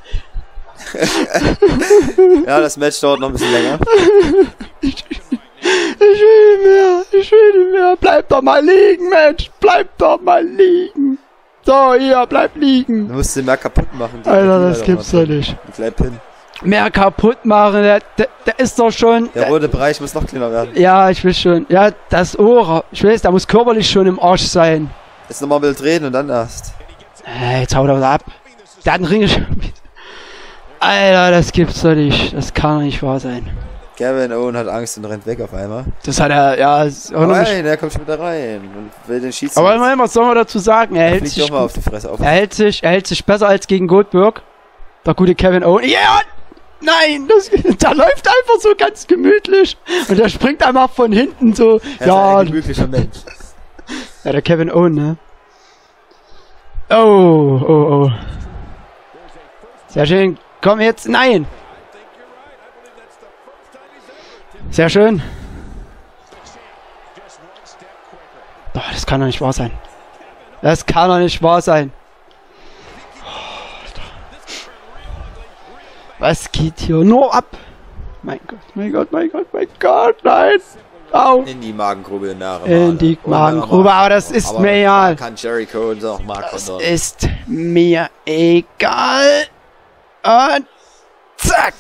das? Ja, das Match dauert noch ein bisschen länger. Ich will nicht mehr. Bleib doch mal liegen, Mensch. Bleib doch mal liegen. So, hier, bleib liegen. Du musst den mehr kaputt machen. Alter, das gibt's doch nicht. Pin. Mehr kaputt machen, der ist doch schon... Der rote Bereich muss noch kleiner werden. Ja, ich will schon. Ja, das Ohr, ich weiß, der muss körperlich schon im Arsch sein. Jetzt nochmal ein bisschen drehen und dann erst. Jetzt haut er wieder ab. Der hat einen Ring schon. Alter, das gibt's doch nicht. Das kann doch nicht wahr sein. Kevin Owens hat Angst und rennt weg auf einmal. Das hat er, ja... Nein, er kommt schon wieder rein und will den Schiedsrichter. Aber immerhin, was soll man dazu sagen? Er hält sich... Mal auf die Fresse auf. Er hält sich besser als gegen Goldberg. Der gute Kevin Owens. Ja! Nein! Der läuft einfach so ganz gemütlich. Und der springt einfach von hinten so... Er ist ein gemütlicher Mensch. Ja, der Kevin Owens, ne? Oh. Sehr schön. Komm jetzt. Nein! Sehr schön. Oh, das kann doch nicht wahr sein. Das kann doch nicht wahr sein. Oh, was geht hier nur ab? Mein Gott, nein. Au. In die Magengrube nachher. In die Magengrube, aber das ist mir egal. Kann Jericho und auch Mark das ist mir egal. Und zack.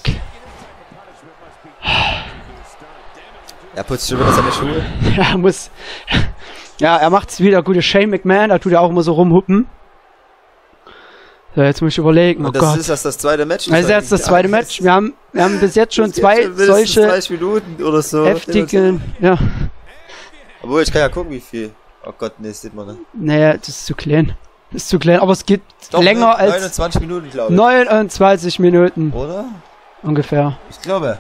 Er putzt schon wieder seine Schuhe. Er muss... Ja, er macht's wieder. Gute Shane McMahon, da tut er auch immer so rumhuppen. So, jetzt muss ich überlegen. Und das ist erst das zweite Match. Das ist jetzt das zweite Match. Wir haben bis jetzt schon zwei solche 30 Minuten oder so. heftigen... Ja. Obwohl, ich kann ja gucken, wie viel. Oh Gott, nee, das sieht man nicht. Naja, das ist zu klein. Aber es geht doch, länger als... 29 Minuten, glaube ich. 29 Minuten. Oder? Ungefähr. Ich glaube.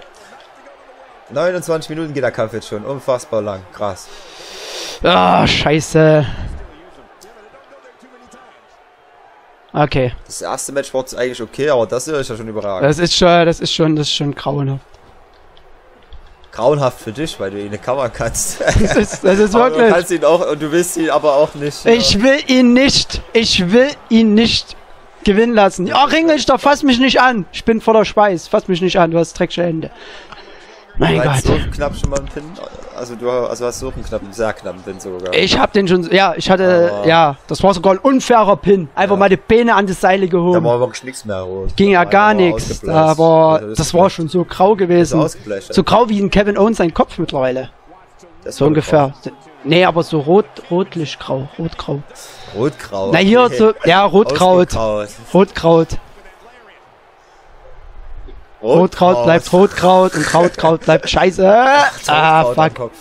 29 Minuten geht der Kampf jetzt schon. Unfassbar lang. Krass. Ah, scheiße. Okay. Das erste Match war eigentlich okay, aber das hier ist ja schon überragend. Das ist schon grauenhaft. Grauenhaft für dich, weil du ihn nicht covern kannst. Das ist wirklich. Du kannst ihn auch, und du willst ihn aber auch nicht. Ich will ihn nicht gewinnen lassen. Ja, Ringrichter, fass mich nicht an. Ich bin voller Schweiß. Fass mich nicht an. Du hast dreckige Hände. Mein Gott. So knapp schon mal einen Pin. Also du hast so einen knappen, sehr knappen Pin sogar. Ich hab den schon, ja, ich hatte, ja, das war sogar ein unfairer Pin. Einfach mal die Beine an die Seile gehoben. Da war wirklich nichts mehr raus. Ging ja gar nichts. Aber das war schon so grau gewesen. So grau wie ein Kevin Owens sein Kopf mittlerweile. So ungefähr. Nee, aber so rotlichgrau. Rotgrau. Rotgrau. Na hier so, ja, Rotkraut. Rotkraut bleibt Rotkraut und Kraut bleibt Scheiße. Fuck.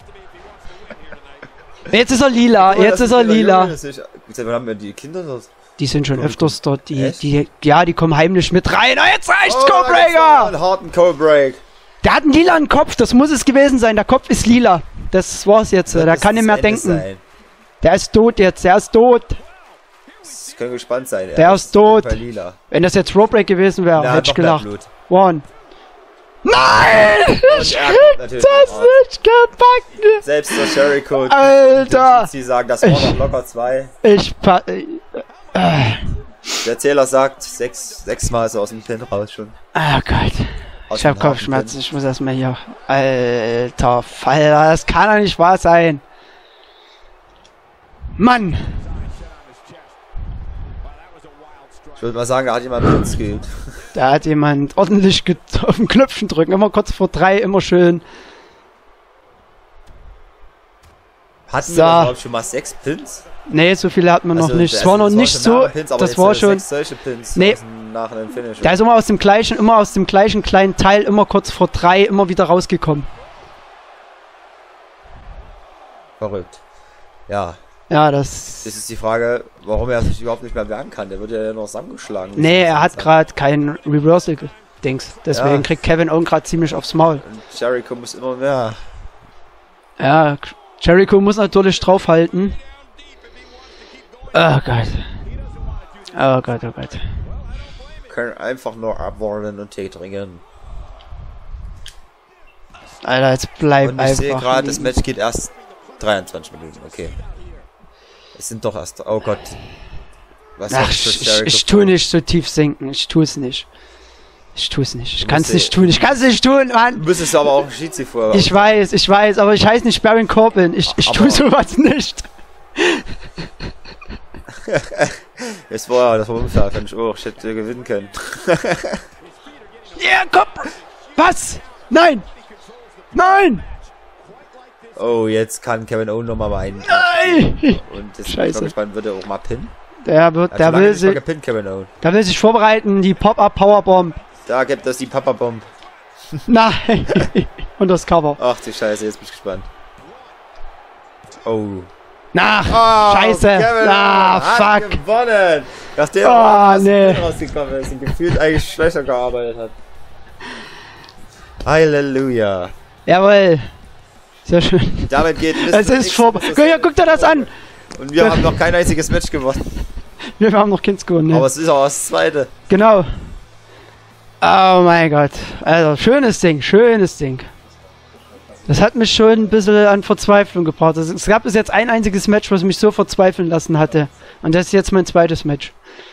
Jetzt ist er lila, Wann haben wir die Kinder dort? Die sind schon öfters dort. Die kommen heimlich mit rein. Oh, jetzt reicht's, Codebreaker! Einen harten Codebreak. Der hat einen lilanen Kopf, das muss es gewesen sein. Der Kopf ist lila. Das war's jetzt. Der kann nicht mehr denken. Der ist tot jetzt, der ist tot. Ich kann gespannt sein. Der ist tot. Wenn das jetzt Roadbreak gewesen wäre, hätte ich gelacht. One. Nein! Ich krieg das nicht gebacken! Selbst der Jericho, Alter! Sie sagen, das war noch locker 2. Der Zähler sagt, 6 Mal ist er aus dem Pin raus schon. Oh Gott. Ich hab Kopfschmerzen, ich muss erstmal hier. Alter Falter, das kann doch nicht wahr sein. Mann! Ich würde mal sagen, da hat jemand Pins geübt. Da hat jemand ordentlich auf den Knöpfchen drücken. Immer kurz vor 3, immer schön. Hatten wir überhaupt schon mal 6 Pins? Nee, so viele hatten wir noch nicht. Es war noch nicht so. Das war schon. Solche Pins nee. Nach dem Finish. Der ist immer aus dem gleichen kleinen Teil, immer kurz vor 3, immer wieder rausgekommen. Verrückt. Ja. Ja, das ist die Frage, warum er sich überhaupt nicht mehr wehren kann. Der wird ja noch zusammengeschlagen. Nee, er hat gerade kein Reversal-Dings. Deswegen kriegt Kevin Owen gerade ziemlich aufs Maul. Und Jericho muss immer mehr. Ja, Jericho muss natürlich draufhalten. Oh Gott. Oh Gott, oh Gott. Können einfach nur abwarten und Tee trinken. Alter, jetzt bleib einfach. Ich sehe gerade, das Match geht erst 23 Minuten. Okay. Es sind doch erst... Oh Gott. Was ach, ich tue nicht so tief sinken. Ich tue es nicht. Ich tue es nicht. Ich kann es nicht tun. Ich kann es nicht tun, Mann. Du müsstest aber auch Schizi vorher. Ich weiß, aber ich heiße nicht Baron Corbin. Ich tue sowas nicht. Das war unfair, fand ich auch. Ich hätte gewinnen können. Ja, komm! Was? Nein! Nein! Oh, jetzt kann Kevin Owen nochmal mal einen. Nein! Und das Scheiße. gespannt, wird er auch mal pinnen? Der will sich. Kevin Owen. Der will sich vorbereiten, die Pop-Up Powerbomb. Da gibt es die Papa-Bomb. Nein! Und das Cover. Ach du Scheiße, jetzt bin ich gespannt. Oh. Scheiße! Fuck! Gewonnen! Nachdem er rausgekommen ist und gefühlt eigentlich schlechter gearbeitet hat. Halleluja! Jawohl! Sehr schön. Damit geht es ist vorbei. Guck dir das an! Und wir haben noch kein einziges Match gewonnen. Wir haben noch keins gewonnen, ne? Aber es ist auch das zweite. Genau. Oh mein Gott. Also, schönes Ding, schönes Ding. Das hat mich schon ein bisschen an Verzweiflung gebracht. Es gab bis jetzt ein einziges Match, was mich so verzweifeln lassen hatte. Und das ist jetzt mein zweites Match.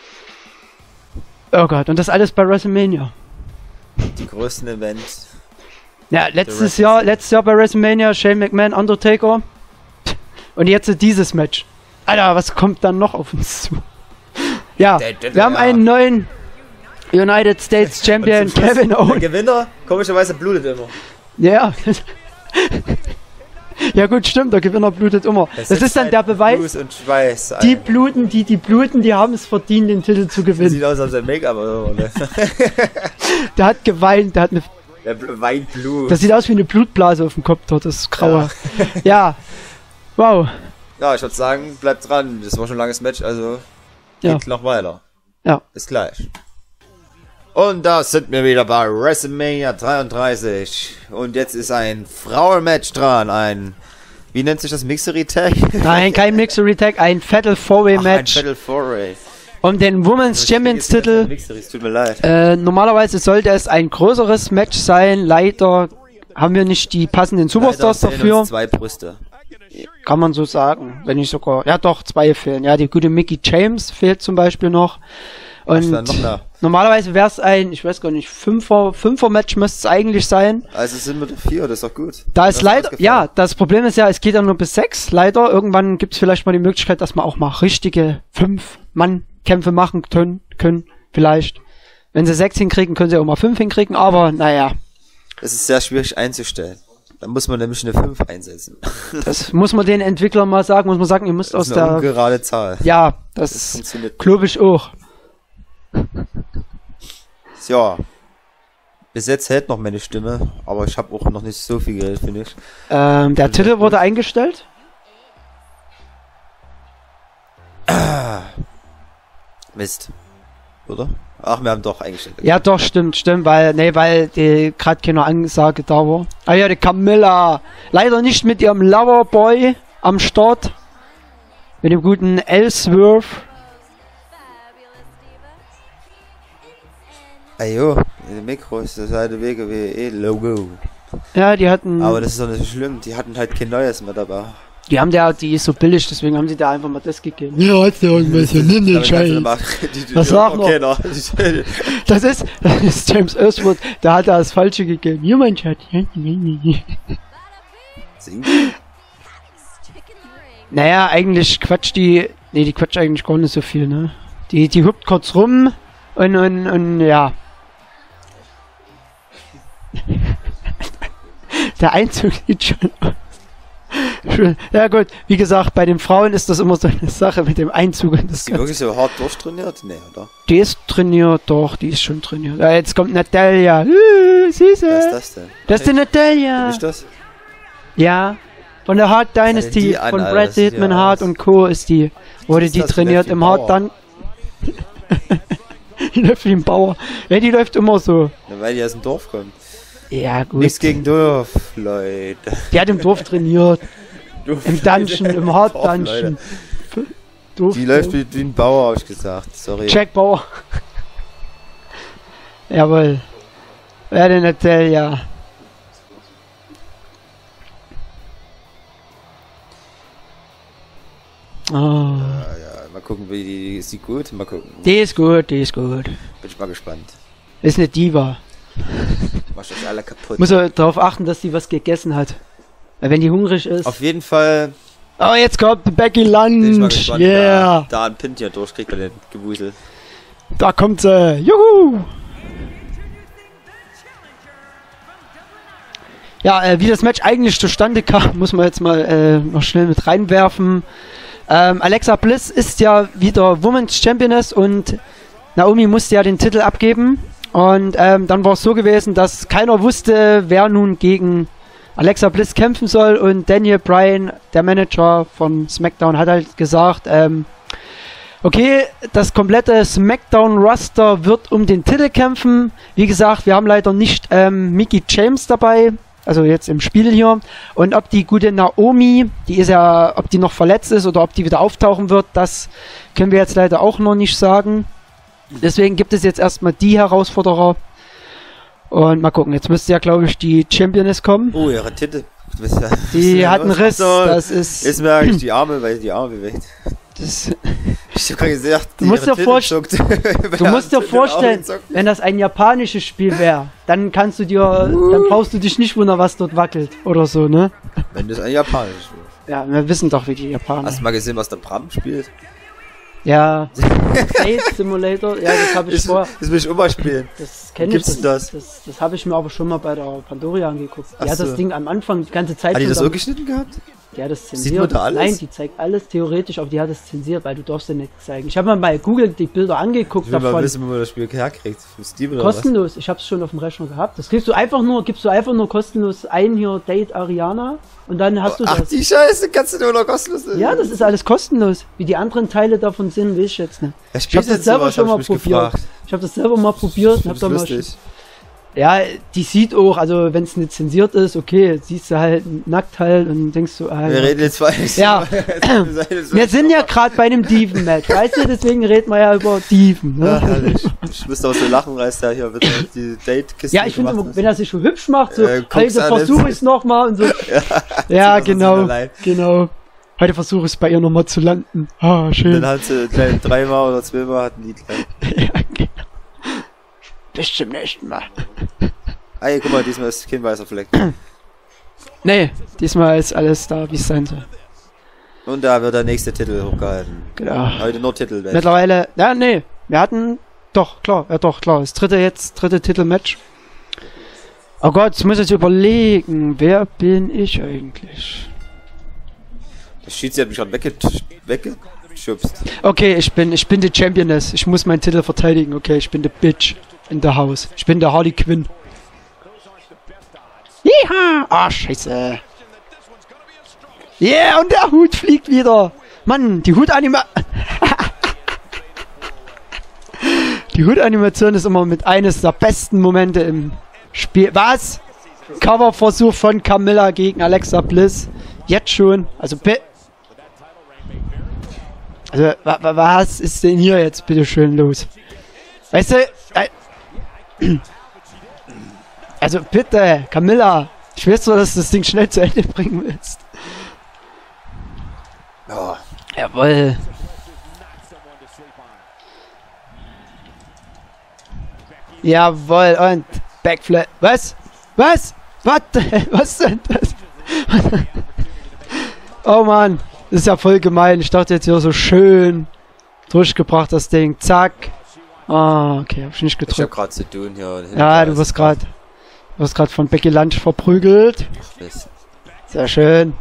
Oh Gott, und das alles bei WrestleMania. Die größten Events. Ja, letztes Jahr bei WrestleMania Shane McMahon, Undertaker. Und jetzt dieses Match. Alter, was kommt dann noch auf uns zu? Ja, wir haben einen neuen United States Champion, Kevin Owens. Der Gewinner, komischerweise, blutet immer. Ja. Ja gut, stimmt, der Gewinner blutet immer. Das ist dann der Beweis. Blues und Schweiß, die bluten, die haben es verdient, den Titel zu gewinnen. Sieht aus als ein Make-up oder so, ne? Der hat geweint, der hat eine... Der weint Blut. Das sieht aus wie eine Blutblase auf dem Kopf dort, das Graue. Ja. Wow. Ja, ich würde sagen, bleibt dran. Das war schon ein langes Match, also geht noch weiter. Ja. Bis gleich. Und da sind wir wieder bei WrestleMania 33. Und jetzt ist ein Frauenmatch dran. Wie nennt sich das? Mixery Tag? Nein, kein Mixery Tag, ein Fatal 4-Way Match. Ein Fatal 4-Way. Um den Women's Champions Titel. Es tut mir leid. Normalerweise sollte es ein größeres Match sein. Leider haben wir nicht die passenden Superstars dafür. Uns 2 Brüste. Kann man so sagen. Wenn nicht sogar. Ja doch, 2 fehlen. Ja, die gute Mickey James fehlt zum Beispiel noch. Und normalerweise wäre es ein, ich weiß gar nicht, 5er-Match müsste es eigentlich sein. Also sind wir 4, das ist doch gut. Da ist leider, ja, das Problem ist ja, es geht ja nur bis 6. Leider, irgendwann gibt es vielleicht mal die Möglichkeit, dass man auch mal richtige 5-Mann-Kämpfe machen können, vielleicht. Wenn sie 6 hinkriegen, können sie auch mal 5 hinkriegen, aber naja. Es ist sehr schwierig einzustellen. Da muss man nämlich eine 5 einsetzen. Das muss man den Entwicklern mal sagen, muss man sagen, ihr müsst aus der... Das ist eine ungerade Zahl. Ja, das glaube ich auch. Ja, bis jetzt hält noch meine Stimme, aber ich habe auch noch nicht so viel Geld, finde ich. Der Titel wurde eingestellt? Mist. Oder? Ach, wir haben doch eingestellt. Ja, doch, stimmt, weil die gerade keine Ansage da war. Ah ja, die Camilla. Leider nicht mit ihrem Loverboy am Start. Mit dem guten Ellsworth. Ajo, in dem Mikro ist das alte WWE-Logo. Ja, die hatten... Aber das ist doch nicht so schlimm, die hatten halt kein neues mehr dabei. Die ist so billig, deswegen haben sie da einfach mal das gegeben. Ja, hat's ja irgendwas, nimm den Scheiß. Das sagt man. Das ist James Ellsworth, der hat da das Falsche gegeben. Hier, mein Schatz. Naja, eigentlich quatscht die quatscht eigentlich gar nicht so viel, ne? Die hüpft kurz rum und ja. Der Einzug sieht schon aus. Ja gut, wie gesagt, bei den Frauen ist das immer so eine Sache mit dem Einzug. Ist die wirklich so hart durchtrainiert? Nee, oder? Die ist trainiert, doch, die ist schon trainiert. Ja, jetzt kommt Natalia. Süße. Was ist das denn? Das ist die Natalia. Ist das? Ja, von der Hart Dynasty, von Brad Hitman Hart und Co. ist die. Wurde die trainiert im Hart dann. Die läuft wie ein Bauer. Ja, die läuft immer so. Ja, weil die aus dem Dorf kommt. Ja, gut. Nichts gegen Dorf, Leute. Die hat im Dorf trainiert. Im Dungeon, im Hard Dungeon. Die läuft wie ein Bauer, hab ich gesagt. Sorry. Jack Bauer. Jawohl. Wer denn Natalia? Oh. Ja, mal gucken, wie die ist. Die gut? Mal gucken. Die ist gut. Bin ich mal gespannt. Ist eine Diva. Mach das alle kaputt. Muss er darauf achten, dass sie was gegessen hat. Weil wenn die hungrig ist. Auf jeden Fall. Oh, jetzt kommt Becky Lynch. Yeah. Da ein Pin hier durchkriegt bei den Gewusel. Da kommt sie. Juhu. Ja, wie das Match eigentlich zustande kam, muss man jetzt mal noch schnell mit reinwerfen. Alexa Bliss ist ja wieder Women's Championess und Naomi musste ja den Titel abgeben. Und dann war es so gewesen, dass keiner wusste, wer nun gegen Alexa Bliss kämpfen soll. Und Daniel Bryan, der Manager von SmackDown, hat halt gesagt, okay, das komplette SmackDown-Roster wird um den Titel kämpfen. Wie gesagt, wir haben leider nicht Mickie James dabei, also jetzt im Spiel hier. Und ob die gute Naomi, die ist ja, ob die noch verletzt ist oder ob die wieder auftauchen wird, das können wir jetzt leider auch noch nicht sagen. Deswegen gibt es jetzt erstmal die Herausforderer. Und mal gucken, jetzt müsste ja, glaube ich, die Championess kommen. Oh, ihre Titel. Die hat einen Riss, das ist... Ist mir eigentlich die Arme, weil die Arme bewegt. Das... Ich hab gerade gesagt, du musst dir vorstellen, wenn das ein japanisches Spiel wäre, dann kannst du dir, dann brauchst du dich nicht wundern, was dort wackelt oder so, ne? Wenn das ein japanisches Spiel ist. Ja, wir wissen doch, wie die Japaner... Hast du mal gesehen, was der Bram spielt? Ja, Date Simulator, ja, das habe ich vorher. Das will ich immer spielen. Das kenne ich. Das habe ich mir aber schon mal bei der Pandoria angeguckt. Die hat das Ding am Anfang die ganze Zeit. Hat die das so geschnitten gehabt? Die hat das zensiert. Sieht man da alles? Nein, die zeigt alles theoretisch, aber die hat es zensiert, weil du darfst ja nicht zeigen. Ich habe mal bei Google die Bilder angeguckt davon. Ich will mal wissen, wo man das Spiel herkriegt. Für Steam oder kostenlos. Was? Ich habe es schon auf dem Rechner gehabt. Das gibst du einfach nur kostenlos ein hier Date Ariana und dann hast du das. Ach die Scheiße, kannst du nur noch kostenlos. Ja, das ist alles kostenlos. Wie die anderen Teile davon sind, will ich jetzt nicht. Ich habe das selber schon mal probiert. Ich habe das selber mal probiert und habe da mal. Ja, die sieht auch, also wenn es nicht zensiert ist, okay, siehst du halt nackt halt und denkst du, ah, wir reden jetzt falsch. Ja, wir sind ja gerade bei einem Dieven-Match, weißt du, deswegen reden wir ja über Dieven. Ne? Ja, herrlich. Ich müsste auch so lachen, weil es da hier wird die Date-Kiste. Ja, ich finde, wenn er sich schon hübsch macht, so, heute versuche ich es nochmal und so. Ja, genau. Heute versuche ich es bei ihr nochmal zu landen. Ah, schön. Dann hat sie gleich 3-mal oder 12-mal hatten die gleich. Ja, genau. Bis zum nächsten Mal. Ey, guck mal, diesmal ist kein weißer Fleck. Nee, diesmal ist alles da, wie es sein soll. Und da wird der nächste Titel hochgehalten. Genau. Heute nur Titel. Mittlerweile, ja, nee, wir hatten, doch, klar. Das dritte Titelmatch. Oh Gott, jetzt muss ich überlegen, wer bin ich eigentlich? Das Schiedsrichter hat mich schon weggeschubst. Okay, ich bin die Championess. Ich muss meinen Titel verteidigen. Okay, ich bin die Bitch in der Haus. Ich bin der Harley Quinn. Jeha! Ah, scheiße. Yeah, und der Hut fliegt wieder. Mann, die Hutanima... Die Hut-Animation ist immer mit eines der besten Momente im Spiel. Was? Coverversuch von Carmella gegen Alexa Bliss. Jetzt schon. Also, was ist denn hier jetzt bitte schön los? Weißt du, also bitte, Carmella, ich weiß doch, dass du das Ding schnell zu Ende bringen willst. Oh. Jawohl. Jawohl, und Backflip. Was? Was? Was denn das? Oh Mann, das ist ja voll gemein. Ich dachte jetzt hier so schön durchgebracht, das Ding. Zack. Ah, okay, hab ich nicht gedrückt. Ich hab grad zu tun hier. Ja, du wirst gerade von Becky Lynch verprügelt. Sehr schön.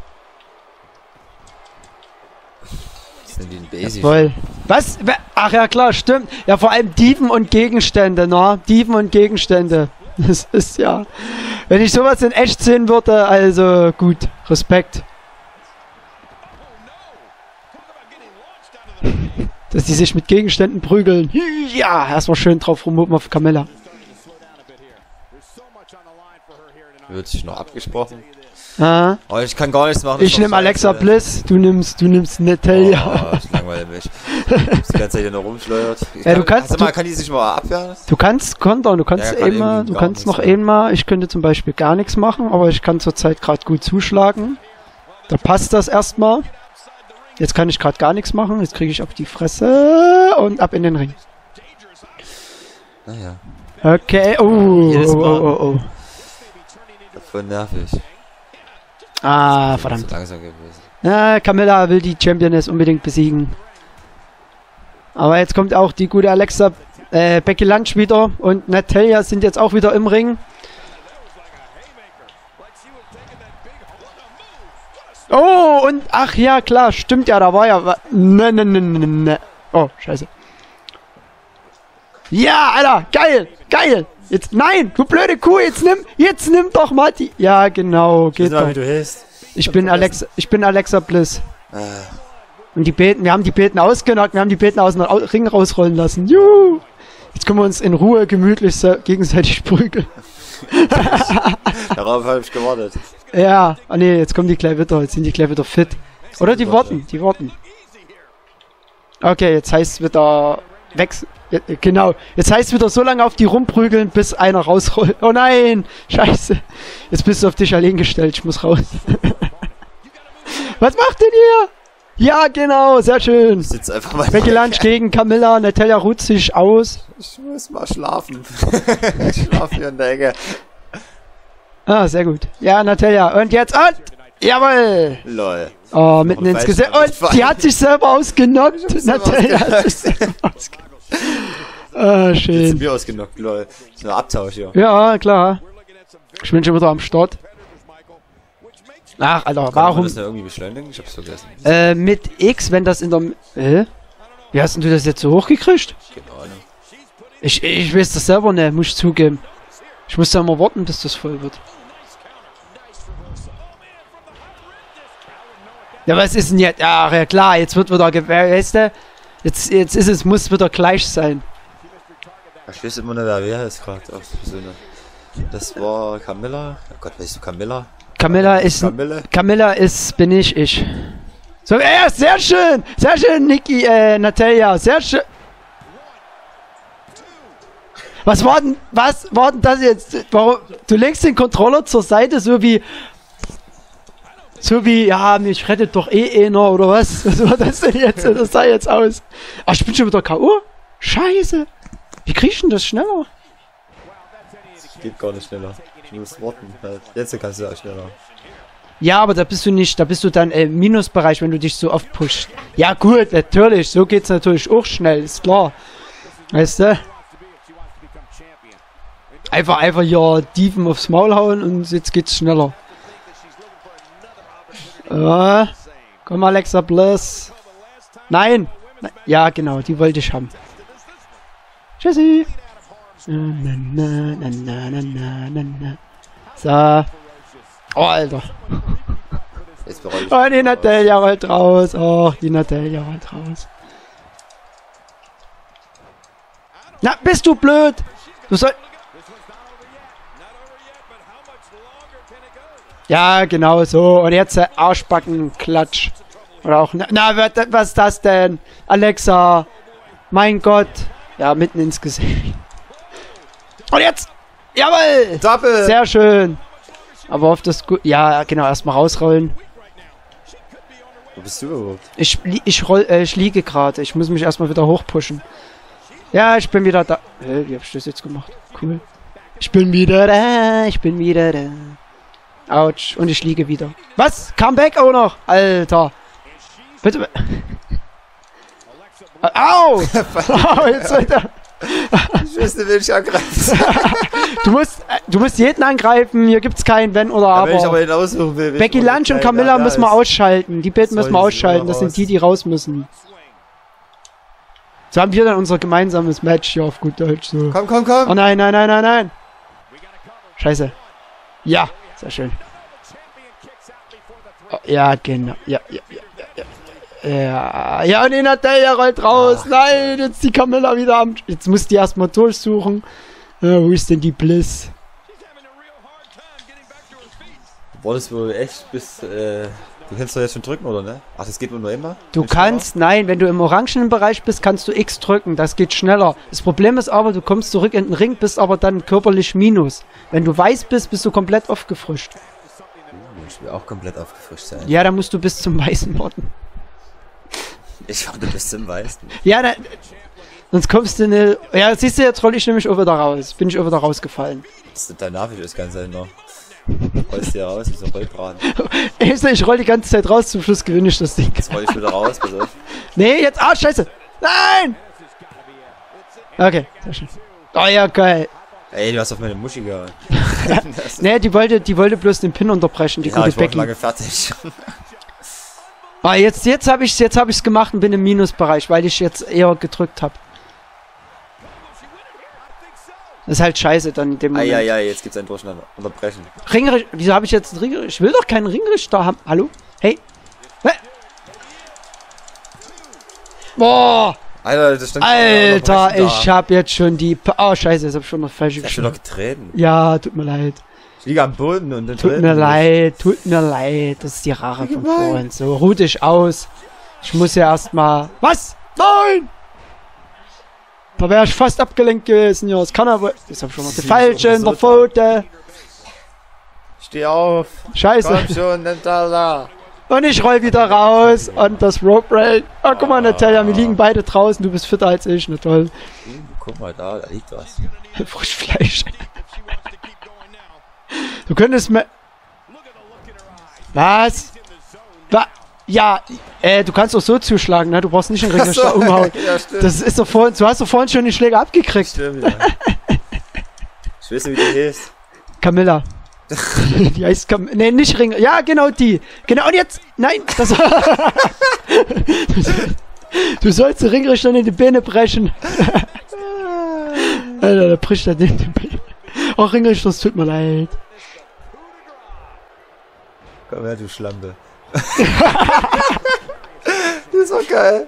Sind die ein Basic? Voll. Was? Ach ja, klar, stimmt. Ja, vor allem Dieven und Gegenstände, ne? Dieven und Gegenstände. Das ist ja... Wenn ich sowas in echt sehen würde, also gut, Respekt. Dass die sich mit Gegenständen prügeln. Ja, erstmal schön drauf rumhupen auf Carmella. Wird sich noch abgesprochen. Ah. Oh, ich kann gar nichts machen. Ich nehme Alexa Bliss, du nimmst Natalia. Oh, ich langweile mich. Die ganze Zeit hier noch rumschleudert. Ja, du kannst, kann die sich mal abwehren? Du kannst kontern, du kannst ja, immer, du kannst noch einmal. Ich könnte zum Beispiel gar nichts machen, aber ich kann zurzeit gerade gut zuschlagen. Da passt das erstmal. Jetzt kann ich gerade gar nichts machen. Jetzt kriege ich auf die Fresse und ab in den Ring. Naja. Okay, oh. Voll nervig. Ah, verdammt. Zu langsam gewesen. Na, Carmella will die Championess unbedingt besiegen. Aber jetzt kommt auch die gute Alexa, Becky Lynch wieder und Natalia sind jetzt auch wieder im Ring. Oh, und ach ja, klar, stimmt ja, da war ja... Ne. Oh, scheiße. Ja, Alter, geil. Jetzt, nein, du blöde Kuh, jetzt nimm doch mal die... Ja, genau, geht doch. Wie du heißt. Ich bin Alexa Bliss. Und wir haben die Beten ausgenockt, wir haben die Beten aus dem Ring rausrollen lassen. Juhu! Jetzt können wir uns in Ruhe gemütlich gegenseitig prügeln. Darauf habe ich gewartet. Ja, oh nee, jetzt kommen die gleich wieder, jetzt sind die gleich wieder fit. Oder die warten. Okay, jetzt heißt es wieder genau, jetzt heißt es wieder so lange auf die rumprügeln, bis einer rausrollt. Oh nein, scheiße. Jetzt bist du auf dich allein gestellt, ich muss raus. Was macht denn ihr? Ja, genau, sehr schön. Becky Lynch gegen Carmella, Natalia ruht sich aus. Ich muss mal schlafen. Ich schlafe hier in der Ecke. Ah, sehr gut. Ja, Natalia. Und jetzt jawohl. Lol. Oh, mitten ins Gesicht. Und die hat sich selber ausgenockt. Natalia hat sich selber ausgenockt. Ah, schön. Jetzt mir ausgenockt, lol. Das ist nur Abtausch hier. Ja, klar. Ich bin schon wieder am Start. Ach, Alter, warum? Kann man das noch irgendwie beschleunigen? Ich hab's vergessen. Mit X, wenn das in der... Wie hast denn du das jetzt so hochgekriegt? Genau, ne? Ich weiß das selber nicht, muss ich zugeben. Ich muss da mal warten, bis das voll wird. Ja, was ist denn jetzt? Ach ja klar, jetzt wird wieder weißt du? Jetzt muss wieder gleich sein. Ich weiß immer nicht, wer ist gerade. Das war Carmella. Oh Gott, weißt du Carmella? Carmella bin ich. So, ja, sehr schön, Niki, Natalia, sehr schön. Was war denn das jetzt? Warum? Du lenkst den Controller zur Seite, so wie, ja, mich rettet doch einer, oder was? Was war das denn jetzt? Das sah jetzt aus. Ach, ich bin schon wieder K.O.? Scheiße. Wie krieg ich denn das schneller? Geht gar nicht schneller. Ich muss warten. Jetzt kannst du auch schneller. Ja, aber da bist du dann im Minusbereich, wenn du dich so oft pushst. Ja gut, natürlich, so geht's natürlich auch schnell, ist klar. Weißt du? Einfach hier Dieven aufs Maul hauen und jetzt geht's schneller. Komm, Alexa Bliss. Nein! Ja, genau, die wollte ich haben. Tschüssi! So. Oh, Alter. Oh, die Natalia rollt raus. Oh, die Natalia rollt raus. Na, bist du blöd? Du sollst... Ja, genau so. Und jetzt Arschbacken-Klatsch. Oder auch... Na, was ist das denn? Alexa. Mein Gott. Ja, mitten ins Gesicht. Und jetzt... Jawohl! Doppel! Sehr schön. Aber auf das... Ja, genau. Erstmal rausrollen. Wo bist du überhaupt? Ich liege gerade. Ich muss mich erstmal wieder hochpushen. Ja, ich bin wieder da. Wie hab ich das jetzt gemacht? Cool. Ich bin wieder da. Ich bin wieder da. Autsch. Und ich liege wieder. Was? Comeback auch noch? Alter. Bitte. Au! Oh, jetzt weiter. Ich weiß nicht, wen ich angreife. Du musst jeden angreifen. Hier gibt's kein Wenn oder Aber. Wenn ich aber ihn aussuchen will. Becky Lynch und Carmella müssen wir ausschalten. Die beiden müssen wir ausschalten. Das sind die raus müssen. So haben wir dann unser gemeinsames Match hier auf gut Deutsch. So. Komm, komm, komm. Oh nein, nein, nein, nein, nein. Scheiße. Ja, sehr schön. Oh, ja, genau. Ja, ja, ja, ja. Ja, ja, und Natalia rollt raus. Ach, nein, jetzt die Carmella wieder am... Jetzt muss die erstmal durchsuchen. Wo ist denn die Bliss? Boah, das wohl echt bis... Du kannst doch jetzt schon drücken, oder ne? Ach, das geht nur immer? Du kannst, nein, wenn du im orangenen Bereich bist, kannst du X drücken. Das geht schneller. Das Problem ist aber, du kommst zurück in den Ring, bist aber dann körperlich minus. Wenn du weiß bist, bist du komplett aufgefrischt. Ich will auch komplett aufgefrischt sein. Ja, dann musst du bis zum Weißen warten. Ich warte bis zum Weißen. Ja, sonst kommst du nicht... Ja, siehst du, jetzt roll ich nämlich auch wieder raus. Bin ich auch wieder rausgefallen. Das ist total nervig, das Ganze noch. Rollst hier raus, wie so ein Rollbraten. Ich roll die ganze Zeit raus, zum Schluss gewinne ich das Ding. Jetzt roll ich wieder raus, pass auf. Nee, jetzt... Ah, scheiße! Nein! Okay, sehr schön. Oh ja, geil. Ey, du hast auf meine Muschi gehauen. Nee, die wollte bloß den Pin unterbrechen, die ja, gute ich war Becky. lange fertig. Ah, jetzt hab ich's gemacht und bin im Minusbereich, weil ich jetzt eher gedrückt habe. Das ist halt scheiße dann in dem Moment. Ja, jetzt gibt's ein Unterbrechen. Ringrichter, wieso habe ich jetzt einen Ringrichter? Ich will doch keinen Ringrichter haben. Hallo? Hey. Boah. Alter, ich hab jetzt schon die... Oh, scheiße, jetzt hab ich schon noch falsche geschrieben. Ich hab schon noch getreten. Ja, tut mir leid. Ich liege am Boden und dann tut mir leid. Das ist die Rache von vorhin. So, ruh dich aus. Ich muss ja erstmal... Was? Nein! Da wäre ich fast abgelenkt gewesen, ja. Das kann aber... Das hab ich schon noch die falsche in der Pfote. Steh auf. Scheiße. Komm schon, Natalia. Und ich roll wieder raus und das Rope Break. Oh, guck mal, Natalia, wir liegen beide draußen. Du bist fitter als ich, na toll. Guck mal da liegt was. Frischfleisch. Du könntest mir... Was? Ja, du kannst auch so zuschlagen, ne? Du brauchst nicht den Ringrichter umhauen. Ja, stimmt. Das ist doch vorhin... Du hast doch vorhin schon die Schläge abgekriegt. Stimmt, ja. Ich weiß nicht, wie die heißt. Camilla. Die heißt Camilla. Ne, nicht Ring. Ja, genau die. Genau, und jetzt... Nein, das... Du sollst den Ringrichter in die Beine brechen. Alter, der bricht da neben den Beinen. Oh, Ringrichter, das tut mir leid. Komm her, du Schlampe. Das ist doch geil.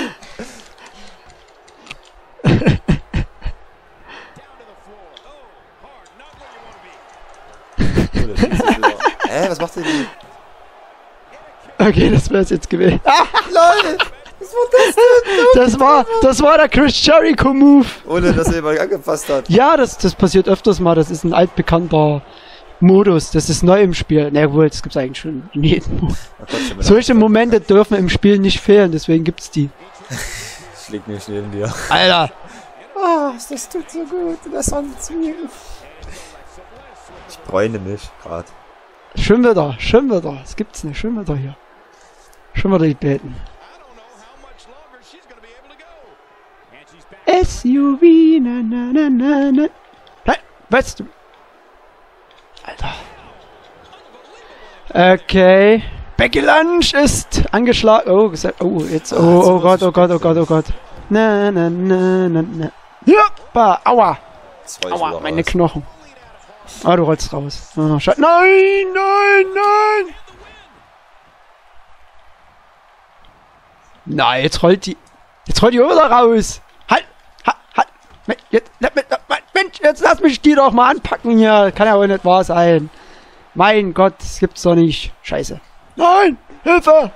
Was macht ihr denn? Okay, das wär's jetzt gewesen. Ah, lol! Was war das denn? Das war der Chris Jericho Move. Ohne, dass er jemand angepasst hat. Ja, das passiert öfters mal. Das ist ein altbekannter Modus. Das ist neu im Spiel. Na wohl, das gibt's eigentlich schon in jedem Modus. Solche Momente dürfen im Spiel nicht fehlen, deswegen gibt's die. Ich lieg nicht neben dir. Alter! Oh, das tut so gut. Das Sonnenzwiebeln. Ich bräune mich gerade. Schön wieder. Das gibt's nicht. Schön wieder hier. Schön wieder die Betten. SUV, na na na na na. Nein, weißt du? Alter. Okay. Becky Lynch ist angeschlagen. Oh, jetzt. Oh Gott. Na na na na na. Hoppa, aua. Aua, meine Knochen. Ah, du rollst raus. Oh, nein. Na, jetzt rollt die auch wieder raus. Halt. Mensch, jetzt lass mich die doch mal anpacken hier. Kann ja wohl nicht wahr sein. Mein Gott, das gibt's doch nicht. Scheiße. Nein, Hilfe!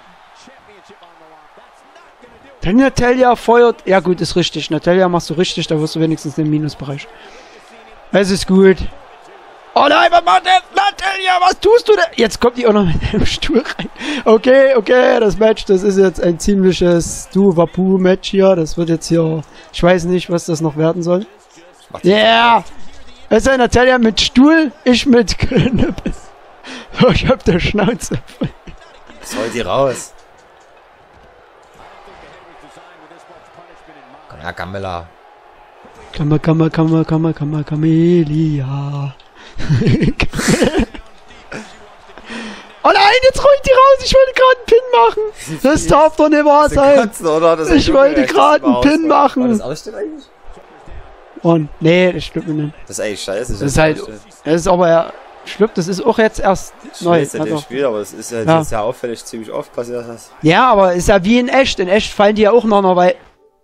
Der Natalia feuert. Ja gut, ist richtig. Natalia machst du richtig, da wirst du wenigstens im Minusbereich. Es ist gut. Oh nein, was macht der Natalia? Was tust du denn? Jetzt kommt die auch noch mit dem Stuhl rein. Okay, das Match, das ist jetzt ein ziemliches Du-Wapu-Match hier. Das wird jetzt hier... Ich weiß nicht, was das noch werden soll. Ja! Yeah. Es ist Natalia mit Stuhl, ich mit Knüppel. Oh, ich hab der Schnauze voll. Soll die raus? Komm her, Camilla. Camelia. Oh nein, jetzt roll ich die raus. Ich wollte gerade einen Pin machen. Das darf doch nicht wahr sein. Ich wollte gerade einen Pin machen. War das aussteht eigentlich? Und nee, das stimmt nicht. Das ist eigentlich scheiße. Das ist halt, das ist aber ja, ich glaube, das ist auch jetzt erst neu. Ich weiß ja Spiel, aber es ist ja jetzt ja auffällig ziemlich oft passiert. Ja, aber ist ja wie in echt. In echt fallen die ja auch noch weil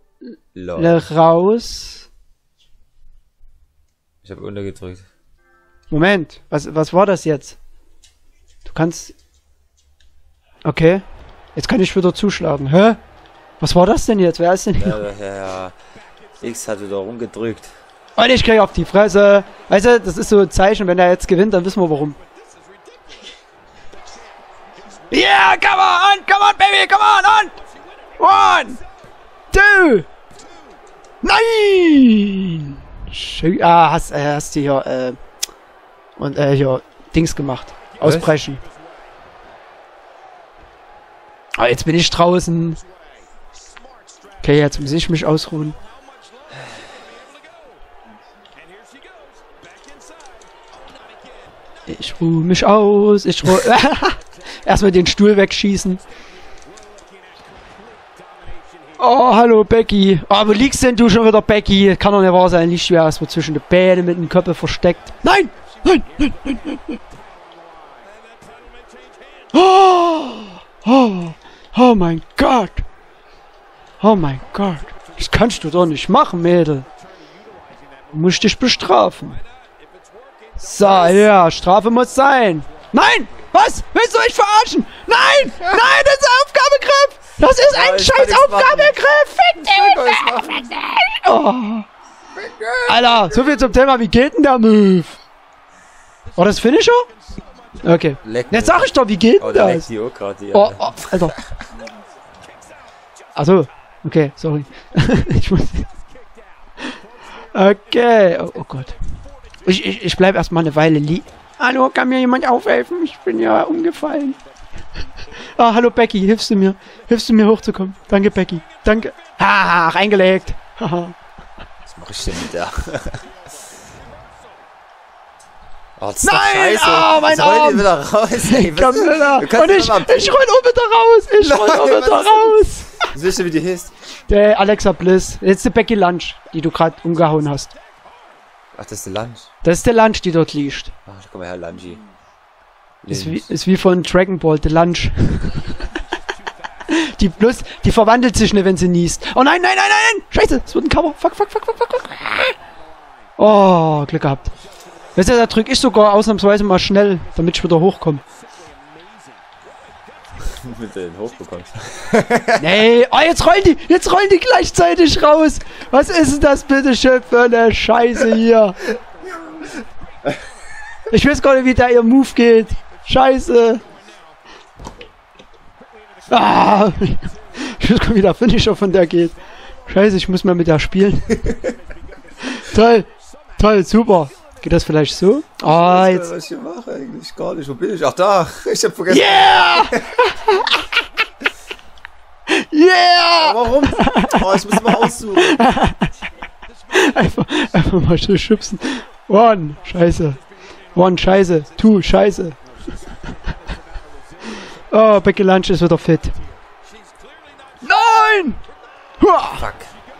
raus. Ich habe untergedrückt. Moment, was war das jetzt? Du kannst... Okay. Jetzt kann ich wieder zuschlagen. Hä? Was war das denn jetzt? Wer ist denn hier? Ja. X hat wieder rumgedrückt. Und ich krieg auf die Fresse. Weißt du, das ist so ein Zeichen, wenn er jetzt gewinnt, dann wissen wir warum. Yeah, come on, baby, come on! 1, 2... Nein! Schön. Ah, hast du hier, hier Dings gemacht. Ausbrechen. Ah, jetzt bin ich draußen. Okay, jetzt muss ich mich ausruhen. Ich ruhe mich aus. Erstmal den Stuhl wegschießen. Oh, hallo Becky. Oh, wo liegst denn du schon wieder, Becky? Kann doch nicht wahr sein. Liegt schwer erstmal zwischen den Beinen mit dem Köpfe versteckt. Nein! Nein! Oh mein Gott! Oh mein Gott! Das kannst du doch nicht machen, Mädel. Du musst dich bestrafen. So, ja, Strafe muss sein. Nein! Was? Willst du mich verarschen? Nein! Nein, das ist Aufgabegriff! Das ist ein scheiß Aufgabegriff! Fick dich! Oh. Alter, so viel zum Thema, wie geht denn der Move? War das Finisher? Okay. Jetzt sag ich doch, wie geht denn das? Oh, Alter. Achso, okay, sorry. Ich muss... Okay, oh Gott. Ich bleib erstmal eine Weile liegen. Hallo, kann mir jemand aufhelfen? Ich bin ja umgefallen. Ah, hallo Becky, hilfst du mir? Hilfst du mir hochzukommen? Danke, Becky. Danke. Ha, reingelegt. Was mach ich denn mit der? Oh, das ist nein! Scheiße. Oh, mein Arm! Wieder raus, ey. Camilla. Und ich roll auch wieder raus. Ich roll auch wieder raus. Was willst du, wie die hieß? Der Alexa Bliss. Jetzt die Becky Lunch, die du gerade umgehauen hast. Ach, das ist der Lunch. Das ist der Lunch, die dort liegt. Ach, komm mal her, Lungi. Ist wie von Dragon Ball, der Lunch. Die verwandelt sich nicht, wenn sie niest. Oh nein, nein, nein, nein! Scheiße, es wird ein Cover. Fuck. Oh, Glück gehabt. Weißt du, da drücke ich sogar ausnahmsweise mal schnell, damit ich wieder hochkomme. Damit du den hochbekommst. Nee, oh, jetzt rollen die gleichzeitig raus. Was ist denn das bitte schön für eine Scheiße hier? Ich weiß gar nicht, wie da ihr Move geht. Scheiße. Ah, ich weiß gar nicht, wie der Finisher von der geht. Scheiße, ich muss mal mit der spielen. Toll, super. Geht das vielleicht so? Ah, jetzt. Was ich hier mache eigentlich gar nicht. Wo bin ich? Ach da. Ich hab vergessen. Yeah! Yeah! Warum? Oh, ich muss mal aussuchen. Einfach mal so schubsen. One, scheiße. Two, scheiße. Oh, Becky Lunch ist wieder fit. Nein! Huah! Fuck.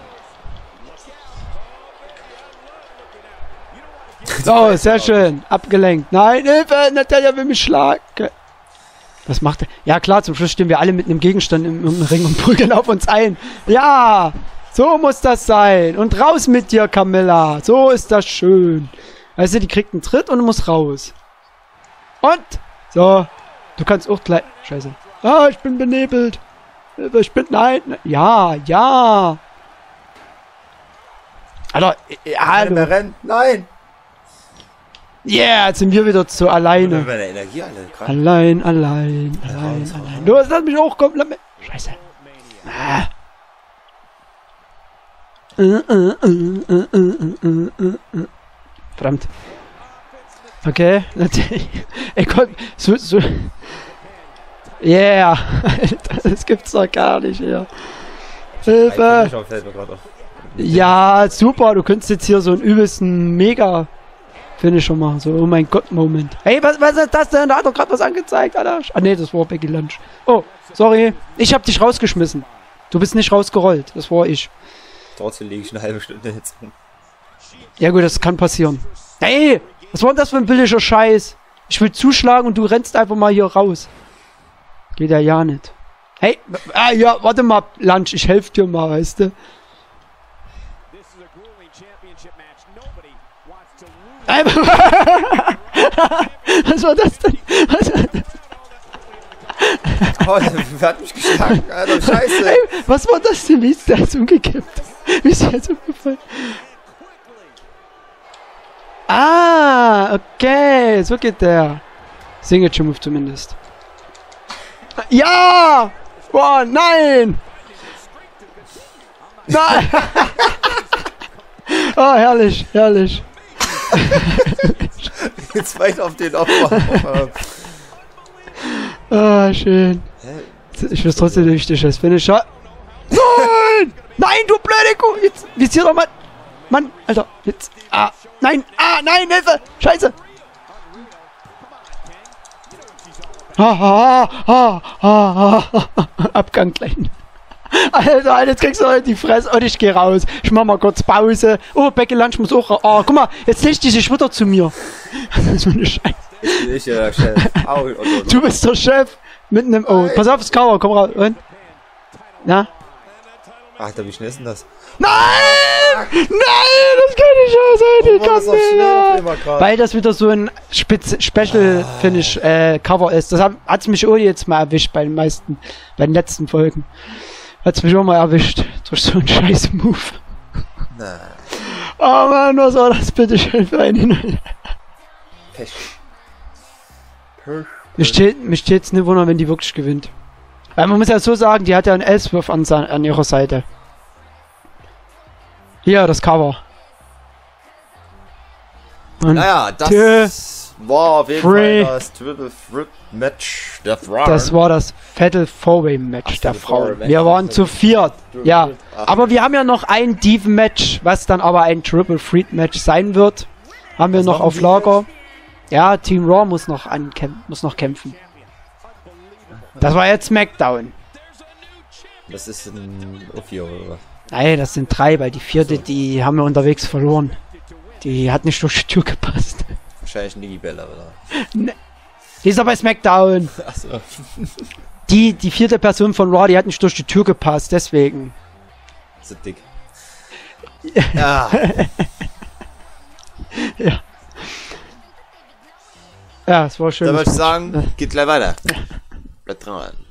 Oh, sehr schön. Abgelenkt. Nein, Hilfe! Natalia will mich schlagen. Was macht er? Ja klar, zum Schluss stehen wir alle mit einem Gegenstand im Ring und prügeln auf uns ein. Ja! So muss das sein. Und raus mit dir, Camilla. So ist das schön. Weißt du, die kriegt einen Tritt und muss raus. Und? So. Du kannst auch gleich... Scheiße. Ah, ich bin benebelt. Ich bin... Nein. Ja, ja. Alter, hallo. Nein. Yeah, jetzt sind wir wieder zu alleine. Energie, allein. Du lass mich auch kommen. Scheiße. Ah. Verdammt. Okay. Ey, komm. So. Yeah. Das gibt's doch gar nicht hier. Hilfe. Ja, super. Du könntest jetzt hier so einen übelsten Mega-Finisher machen. So, oh mein Gott-Moment. Hey, was ist das denn? Da hat doch gerade was angezeigt, Alter. Ah, nee, das war Becky Lynch. Oh, sorry. Ich hab dich rausgeschmissen. Du bist nicht rausgerollt. Das war ich. Trotzdem liege ich eine halbe Stunde jetzt rum. Ja gut, das kann passieren. Hey, was war denn das für ein billiger Scheiß? Ich will zuschlagen und du rennst einfach mal hier raus. Geht ja nicht. Hey, ja, warte mal, Lunch, ich helfe dir mal, weißt du. Was war das denn? Oh, wer hat mich geschlagen? Alter, scheiße. Hey, was war das denn? Wie ist der jetzt umgekippt? Wie ist der jetzt umgefallen? Ah, okay, so geht der. Signature Move zumindest. Ja! Boah, nein! Nein! Oh, herrlich, herrlich. Jetzt weiter auf den Opfer. Ah, schön. Ich weiß trotzdem nicht, das Finisher. Nein! Nein, du blöde Kuh! Jetzt, visier doch mal. Mann, Alter, jetzt. Ah, nein, Hilfe! Scheiße! Abgang klein. Alter, jetzt kriegst du halt die Fresse und ich geh raus. Ich mach mal kurz Pause. Oh, Becky Lynch muss auch raus. Oh, guck mal, jetzt legt die sich wieder zu mir. Das ist so eine Scheiße. Ich bin nicht der Chef. Du bist der Chef. Mitten im O. Pass auf, das Cover, komm raus. Und? Na? Ach, wie schnell ist denn das? Nein! Nein, das kann nicht sein, die Camilla. Weil das wieder so ein Special-Finish-Cover ist. Das hat's mich auch jetzt mal erwischt bei den letzten Folgen. Hat's mich auch mal erwischt. Durch so einen scheiß Move. Nein. Oh Mann, was war das bitte schön für ein Hin? Pech. Mich steht's nicht wundern, wenn die wirklich gewinnt. Weil man muss ja so sagen, die hat ja einen Ellsworth an ihrer Seite. Hier, das Cover. Und naja, das war auf jeden Fall das Triple Threat Match der Frauen. Das war das Fatal 4-Way Match der Frauen. Wir waren zu viert. Ja, aber wir haben ja noch ein Diven Match, was dann aber ein Triple Threat Match sein wird. Haben wir noch auf Lager. Ja, Team Raw muss noch kämpfen. Das war jetzt SmackDown. Das ist ein O4 oder was? Nein, das sind 3, weil die vierte, die haben wir unterwegs verloren. Die hat nicht durch die Tür gepasst. Wahrscheinlich Nikki Bella, oder? Ne. Die ist aber bei SmackDown. Achso. Die vierte Person von Raw, die hat nicht durch die Tür gepasst, deswegen. So dick. Ja. Ja. Ja, es war schön. Da würde ich sagen, geht gleich weiter. Bleibt dran.